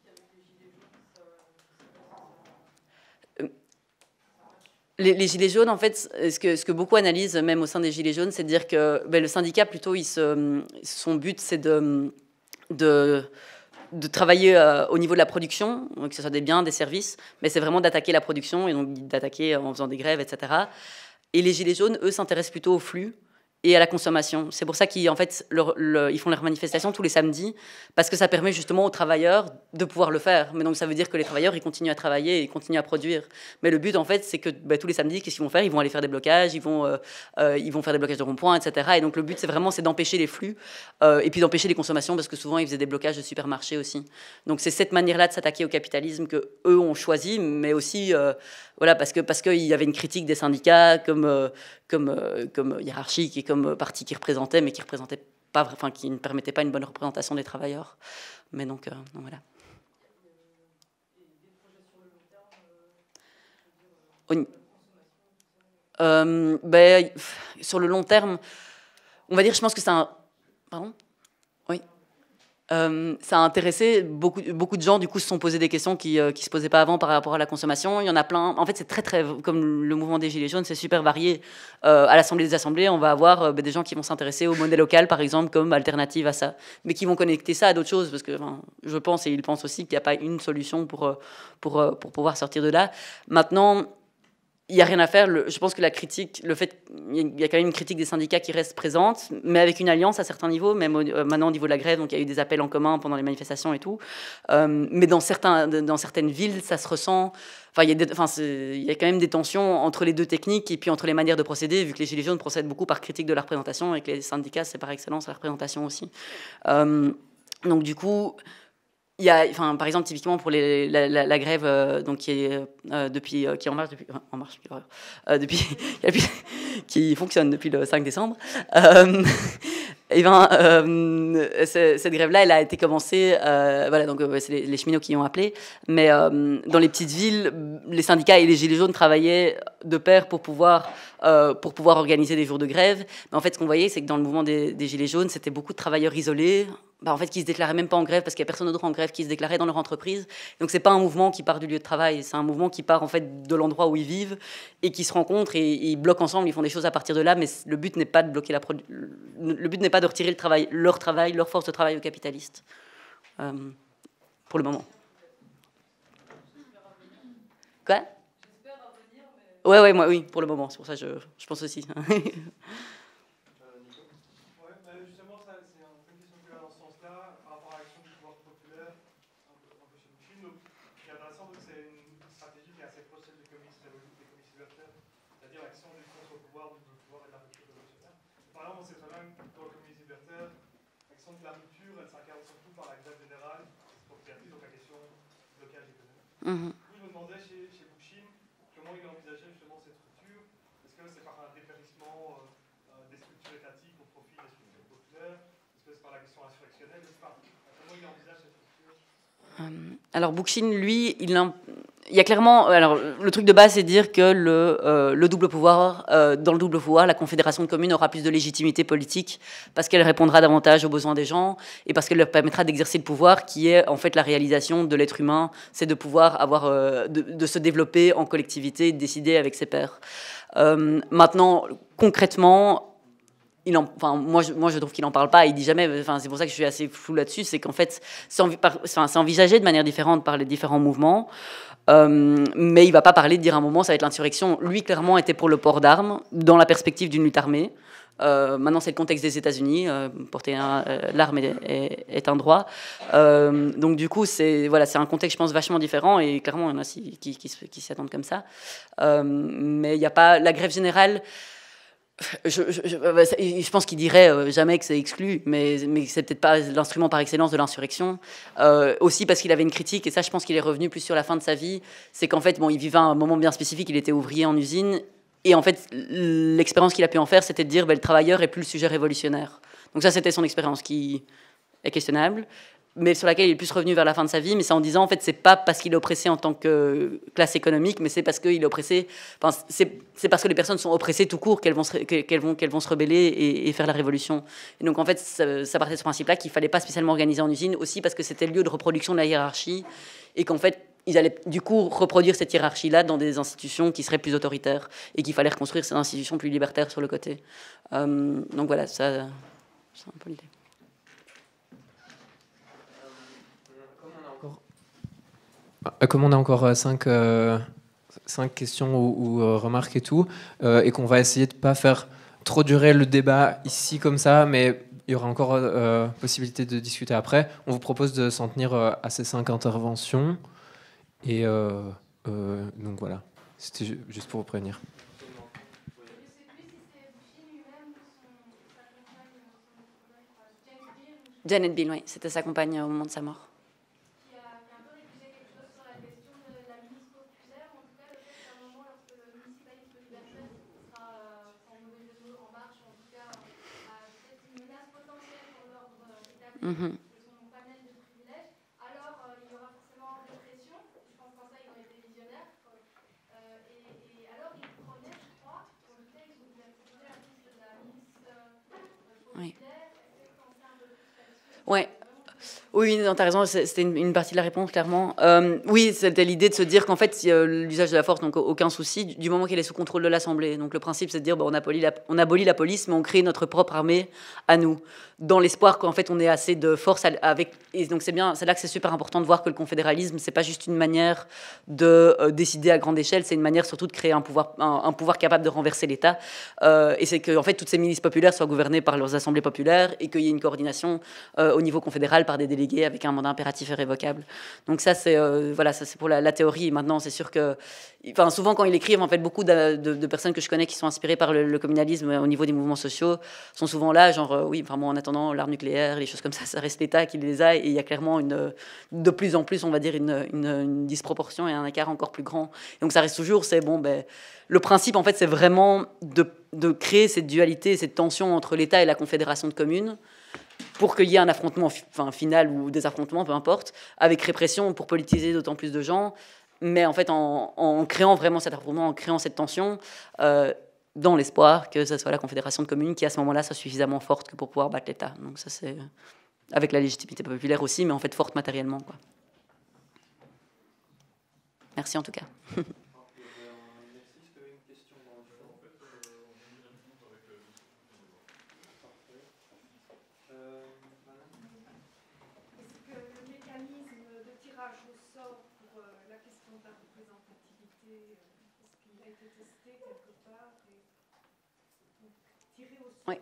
ouais. Les, les gilets jaunes, en fait, ce que, ce que beaucoup analysent, même au sein des gilets jaunes, c'est de dire que ben, le syndicat, plutôt, il se, son but, c'est de, de de travailler euh, au niveau de la production, que ce soit des biens, des services, mais c'est vraiment d'attaquer la production et donc d'attaquer en faisant des grèves, et cetera. Et les gilets jaunes, eux, s'intéressent plutôt au flux et à la consommation. C'est pour ça qu'ils en fait, leur, le, ils font leurs manifestations tous les samedis, parce que ça permet justement aux travailleurs de pouvoir le faire. Mais donc ça veut dire que les travailleurs, ils continuent à travailler et ils continuent à produire. Mais le but, en fait, c'est que bah, tous les samedis, qu'est-ce qu'ils vont faire? Ils vont aller faire des blocages, ils vont, euh, euh, ils vont faire des blocages de ronds-points, et cetera. Et donc le but, c'est vraiment c'est d'empêcher les flux euh, et puis d'empêcher les consommations, parce que souvent, ils faisaient des blocages de supermarchés aussi. Donc c'est cette manière-là de s'attaquer au capitalisme que eux ont choisi, mais aussi... Euh, Voilà, parce que parce qu'il y avait une critique des syndicats comme euh, comme euh, comme hiérarchique et comme parti qui représentait, mais qui représentait pas, enfin qui ne permettait pas une bonne représentation des travailleurs. Mais donc, euh, donc voilà. Oui. Euh, ben, sur le long terme, on va dire, je pense que c'est un... Pardon ? Oui. Euh, ça a intéressé beaucoup, beaucoup de gens, du coup, se sont posés des questions qui ne euh, se posaient pas avant par rapport à la consommation. Il y en a plein. En fait, c'est très, très... Comme le mouvement des Gilets jaunes, c'est super varié. Euh, à l'Assemblée des Assemblées, on va avoir euh, des gens qui vont s'intéresser aux monnaies locales, par exemple, comme alternative à ça. Mais qui vont connecter ça à d'autres choses, parce que enfin, je pense, et ils pensent aussi qu'il n'y a pas une solution pour, pour, pour pouvoir sortir de là. Maintenant... Il n'y a rien à faire. Le, je pense que la critique, le fait, il y a quand même une critique des syndicats qui reste présente, mais avec une alliance à certains niveaux, même au, euh, maintenant au niveau de la grève, donc il y a eu des appels en commun pendant les manifestations et tout. Euh, mais dans, certains, dans certaines villes, ça se ressent. Enfin, il y a des, enfin, il y a quand même des tensions entre les deux techniques et puis entre les manières de procéder, vu que les Gilets jaunes procèdent beaucoup par critique de la représentation et que les syndicats, c'est par excellence la représentation aussi. Euh, donc du coup... Il y a, enfin, par exemple, typiquement pour les, la, la, la grève euh, donc qui est euh, depuis euh, qui est en marche depuis euh, en marche euh, depuis qui fonctionne depuis le cinq décembre. Euh, et ben euh, cette grève-là, elle a été commencée. Euh, voilà, donc euh, c'est les, les cheminots qui ont appelé. Mais euh, dans les petites villes, les syndicats et les Gilets jaunes travaillaient de pair pour pouvoir euh, pour pouvoir organiser des jours de grève. Mais en fait, ce qu'on voyait, c'est que dans le mouvement des, des Gilets jaunes, c'était beaucoup de travailleurs isolés. Bah, en fait, qui se déclaraient même pas en grève parce qu'il n'y a personne d'autre en grève qui se déclarait dans leur entreprise. Donc, c'est pas un mouvement qui part du lieu de travail, c'est un mouvement qui part en fait de l'endroit où ils vivent et qui se rencontrent et, et ils bloquent ensemble, ils font des choses à partir de là. Mais le but n'est pas de bloquer la produ- le but n'est pas de retirer le travail, leur travail, leur force de travail aux capitalistes. Euh, pour le moment. Quoi ? Ouais, ouais, moi, oui, pour le moment. C'est pour ça que je, je pense aussi. Mmh. Je me demandais chez, chez Bookchin comment il envisageait justement cette structure. Est-ce que c'est par un dépérissement euh, des structures étatiques au profit des structures populaires? Est-ce que c'est par la question insurrectionnelle? Comment il envisage cette structure? euh, Alors Bookchin, lui, il a... Il y a clairement, alors le truc de base, c'est de dire que le, euh, le double pouvoir, euh, dans le double pouvoir, la confédération de communes aura plus de légitimité politique parce qu'elle répondra davantage aux besoins des gens et parce qu'elle leur permettra d'exercer le pouvoir qui est en fait la réalisation de l'être humain, c'est de pouvoir avoir, euh, de, de se développer en collectivité, de décider avec ses pairs. Euh, maintenant, concrètement, il en, enfin, moi, je, moi, je trouve qu'il n'en parle pas, il dit jamais, enfin, c'est pour ça que je suis assez flou là-dessus, c'est qu'en fait, c'est, envi, par, enfin, c'est envisagé de manière différente par les différents mouvements, euh, mais il ne va pas parler de dire à un moment, ça va être l'insurrection. Lui, clairement, était pour le port d'armes, dans la perspective d'une lutte armée, Euh, maintenant, c'est le contexte des États-Unis. Euh, porter un, euh, l'arme est, est, est un droit. Euh, donc, du coup, c'est voilà, c'est un contexte, je pense, vachement différent. Et clairement, il y en a qui, qui, qui, qui s'y attendent comme ça. Euh, mais il n'y a pas la grève générale. Je, je, je, je pense qu'il dirait jamais que c'est exclu, mais, mais c'est peut-être pas l'instrument par excellence de l'insurrection. Euh, aussi parce qu'il avait une critique, et ça, je pense qu'il est revenu plus sur la fin de sa vie. C'est qu'en fait, bon, il vivait un moment bien spécifique. Il était ouvrier en usine. Et en fait, l'expérience qu'il a pu en faire, c'était de dire ben, le travailleur est plus le sujet révolutionnaire. Donc ça, c'était son expérience qui est questionnable, mais sur laquelle il est plus revenu vers la fin de sa vie. Mais c'est en disant, en fait, c'est pas parce qu'il est oppressé en tant que classe économique, mais c'est parce qu'il est oppressé. Enfin, c'est, c'est parce que les personnes sont oppressées tout court qu'elles vont se, qu'elles vont, qu'elles vont se rebeller et, et faire la révolution. Et donc, en fait, ça, ça partait de ce principe-là qu'il fallait pas spécialement organiser en usine, aussi parce que c'était le lieu de reproduction de la hiérarchie, et qu'en fait, ils allaient du coup reproduire cette hiérarchie-là dans des institutions qui seraient plus autoritaires et qu'il fallait reconstruire ces institutions plus libertaires sur le côté. Euh, donc voilà, ça, c'est un peu l'idée. Comme on a encore cinq, euh, cinq questions ou, ou euh, remarques et tout, euh, et qu'on va essayer de ne pas faire trop durer le débat ici comme ça, mais il y aura encore euh, possibilité de discuter après, on vous propose de s'en tenir euh, à ces cinq interventions. Et euh, euh, donc voilà, c'était juste pour vous prévenir. Janet Bill, oui, c'était sa compagne au moment de sa mort. Mm-hmm. Oui. Ouais. Oui, tu as raison, c'était une, une partie de la réponse, clairement. Euh, oui, c'était l'idée de se dire qu'en fait, euh, l'usage de la force, donc aucun souci, du moment qu'elle est sous contrôle de l'Assemblée. Donc le principe, c'est de dire, bon, on, abolit la, on abolit la police, mais on crée notre propre armée à nous, dans l'espoir qu'en fait, on ait assez de force avec... Et donc c'est bien, c'est là que c'est super important de voir que le confédéralisme, c'est pas juste une manière de euh, décider à grande échelle, c'est une manière surtout de créer un pouvoir, un, un pouvoir capable de renverser l'État. Euh, et c'est que, en fait, toutes ces milices populaires soient gouvernées par leurs assemblées populaires et qu'il y ait une coordination euh, au niveau confédéral par des délégués avec un mandat impératif et révocable. Donc ça, c'est euh, voilà, ça c'est pour la, la théorie. Maintenant, c'est sûr que, enfin, souvent quand ils écrivent, en fait, beaucoup de, de, de personnes que je connais qui sont inspirées par le, le communalisme au niveau des mouvements sociaux sont souvent là, genre, euh, oui, enfin, bon, en attendant l'arme nucléaire, les choses comme ça, ça reste l'État qui les a, et il y a clairement une, de plus en plus, on va dire, une, une, une disproportion et un écart encore plus grand. Donc ça reste toujours, c'est bon, ben, le principe, en fait, c'est vraiment de, de créer cette dualité, cette tension entre l'État et la confédération de communes, pour qu'il y ait un affrontement enfin, final ou des affrontements, peu importe, avec répression pour politiser d'autant plus de gens, mais en fait en, en créant vraiment cet affrontement, en créant cette tension, euh, dans l'espoir que ce soit la Confédération de communes qui, à ce moment-là, soit suffisamment forte que pour pouvoir battre l'État. Donc ça, c'est avec la légitimité populaire aussi, mais en fait forte matériellement, quoi. Merci en tout cas. Oui.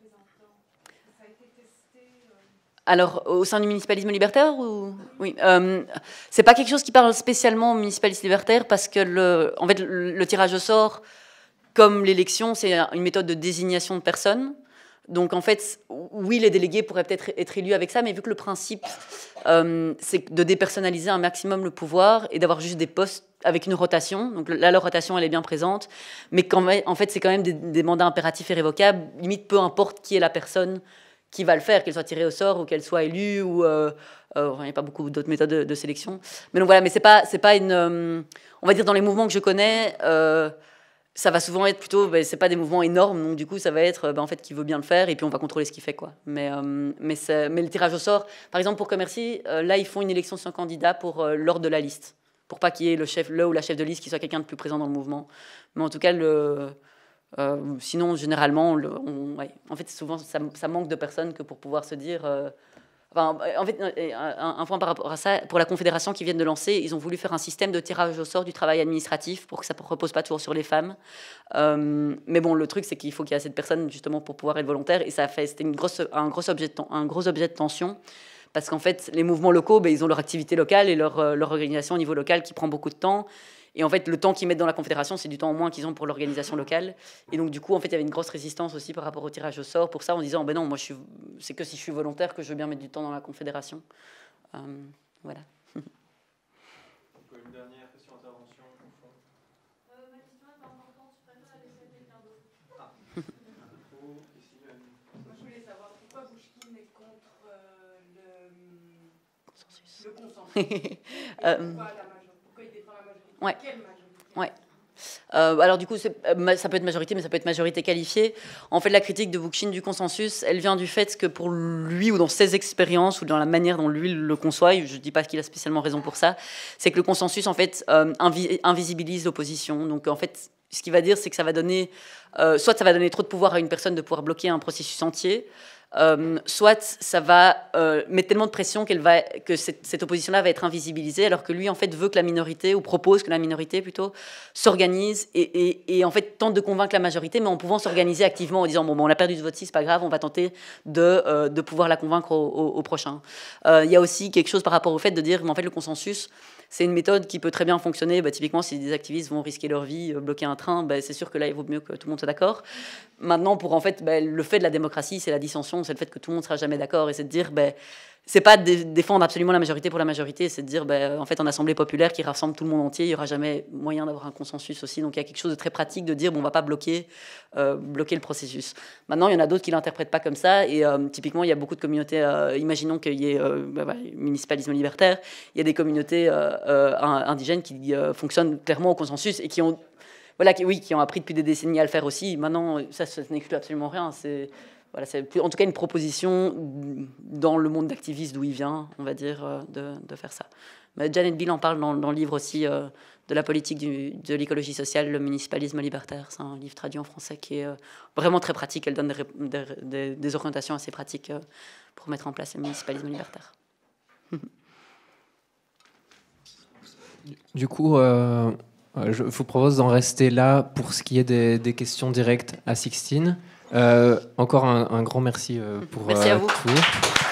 Alors, au sein du municipalisme libertaire ou... Oui. Euh, c'est pas quelque chose qui parle spécialement aux municipalistes libertaires parce que le, en fait, le, le tirage au sort, comme l'élection, c'est une méthode de désignation de personnes. Donc, en fait, oui, les délégués pourraient peut-être être élus avec ça, mais vu que le principe, euh, c'est de dépersonnaliser un maximum le pouvoir et d'avoir juste des postes avec une rotation. Donc là, la rotation, elle est bien présente, mais quand même, en fait, c'est quand même des, des mandats impératifs et révocables. Limite, peu importe qui est la personne qui va le faire, qu'elle soit tirée au sort ou qu'elle soit élue, ou euh, euh, il n'y a pas beaucoup d'autres méthodes de, de sélection. Mais donc voilà, mais c'est pas, c'est pas une, euh, on va dire dans les mouvements que je connais. Euh, ça va souvent être plutôt, ben, c'est pas des mouvements énormes, donc du coup ça va être, ben, en fait, qui veut bien le faire, et puis on va contrôler ce qu'il fait, quoi. Mais, euh, mais, mais le tirage au sort, par exemple pour Commercy, euh, là ils font une élection sans candidat pour euh, l'ordre de la liste, pour pas qu'il y ait le chef, le ou la chef de liste qui soit quelqu'un de plus présent dans le mouvement. Mais en tout cas, le, euh, sinon généralement, le, on, ouais, en fait souvent ça, ça manque de personnes que pour pouvoir se dire, euh, Enfin, en fait, un, un point par rapport à ça, pour la Confédération qui viennent de lancer, ils ont voulu faire un système de tirage au sort du travail administratif pour que ça ne repose pas toujours sur les femmes. Euh, mais bon, le truc, c'est qu'il faut qu'il y ait assez de personnes justement pour pouvoir être volontaire. Et ça a fait, c'était une grosse, un, gros objet de, un gros objet de tension. Parce qu'en fait, les mouvements locaux, ben, ils ont leur activité locale et leur, leur organisation au niveau local qui prend beaucoup de temps. Et en fait, le temps qu'ils mettent dans la Confédération, c'est du temps en moins qu'ils ont pour l'organisation locale. Et donc, du coup, en fait, il y avait une grosse résistance aussi par rapport au tirage au sort pour ça, en disant, ben non, moi, je suis... c'est que si je suis volontaire que je veux bien mettre du temps dans la Confédération. Euh, voilà. Une dernière question, intervention au fond. Euh, ma question est pas importante, je préfère la laisser à quelqu'un d'autre. Ah. Ici, Moi, je voulais savoir pourquoi Bouchkine est contre euh, le consensus. Le consensus. Et euh, pourquoi, la majorité, pourquoi il défend la majorité? Ouais. Quelle majorité? Ouais. Euh, alors du coup, ça peut être majorité, mais ça peut être majorité qualifiée. En fait, la critique de Bookchin du consensus, elle vient du fait que pour lui, ou dans ses expériences, ou dans la manière dont lui le conçoit, je ne dis pas qu'il a spécialement raison pour ça, c'est que le consensus, en fait, euh, invi invisibilise l'opposition. Donc en fait, ce qu'il va dire, c'est que ça va donner, euh, soit ça va donner trop de pouvoir à une personne de pouvoir bloquer un processus entier, Euh, soit ça va euh, mettre tellement de pression qu'elle va, que cette, cette opposition-là va être invisibilisée, alors que lui, en fait, veut que la minorité, ou propose que la minorité, plutôt, s'organise et, et, et, en fait, tente de convaincre la majorité, mais en pouvant s'organiser activement, en disant, bon, bon, on a perdu ce vote-ci, c'est pas grave, on va tenter de, euh, de pouvoir la convaincre au, au, au prochain. Euh, il y a aussi quelque chose par rapport au fait de dire, mais en fait, le consensus, c'est une méthode qui peut très bien fonctionner. Bah, typiquement, si des activistes vont risquer leur vie, euh, bloquer un train, bah, c'est sûr que là, il vaut mieux que tout le monde soit d'accord. Maintenant, pour en fait, bah, le fait de la démocratie, c'est la dissension, c'est le fait que tout le monde ne sera jamais d'accord, et c'est de dire, bah, c'est pas de défendre absolument la majorité pour la majorité, c'est de dire, bah, en fait, en assemblée populaire qui rassemble tout le monde entier, il y aura jamais moyen d'avoir un consensus aussi. Donc, il y a quelque chose de très pratique de dire, bon, on va pas bloquer, euh, bloquer le processus. Maintenant, il y en a d'autres qui l'interprètent pas comme ça, et euh, typiquement, il y a beaucoup de communautés. Euh, imaginons qu'il y ait euh, bah, bah, municipalisme libertaire, il y a des communautés euh, euh, indigènes qui euh, fonctionnent clairement au consensus et qui ont Voilà, qui, oui, qui ont appris depuis des décennies à le faire aussi. Maintenant, ça, ça n'exclut absolument rien. C'est voilà, en tout cas une proposition dans le monde d'activistes d'où il vient, on va dire, de, de faire ça. Mais Janet Bill en parle dans, dans le livre aussi euh, de la politique du, de l'écologie sociale, le municipalisme libertaire. C'est un livre traduit en français qui est euh, vraiment très pratique. Elle donne des, des, des, des orientations assez pratiques euh, pour mettre en place le municipalisme libertaire. Du coup... Euh... Je vous propose d'en rester là pour ce qui est des, des questions directes à Sixtine. Euh, encore un, un grand merci pour merci à vous. tout.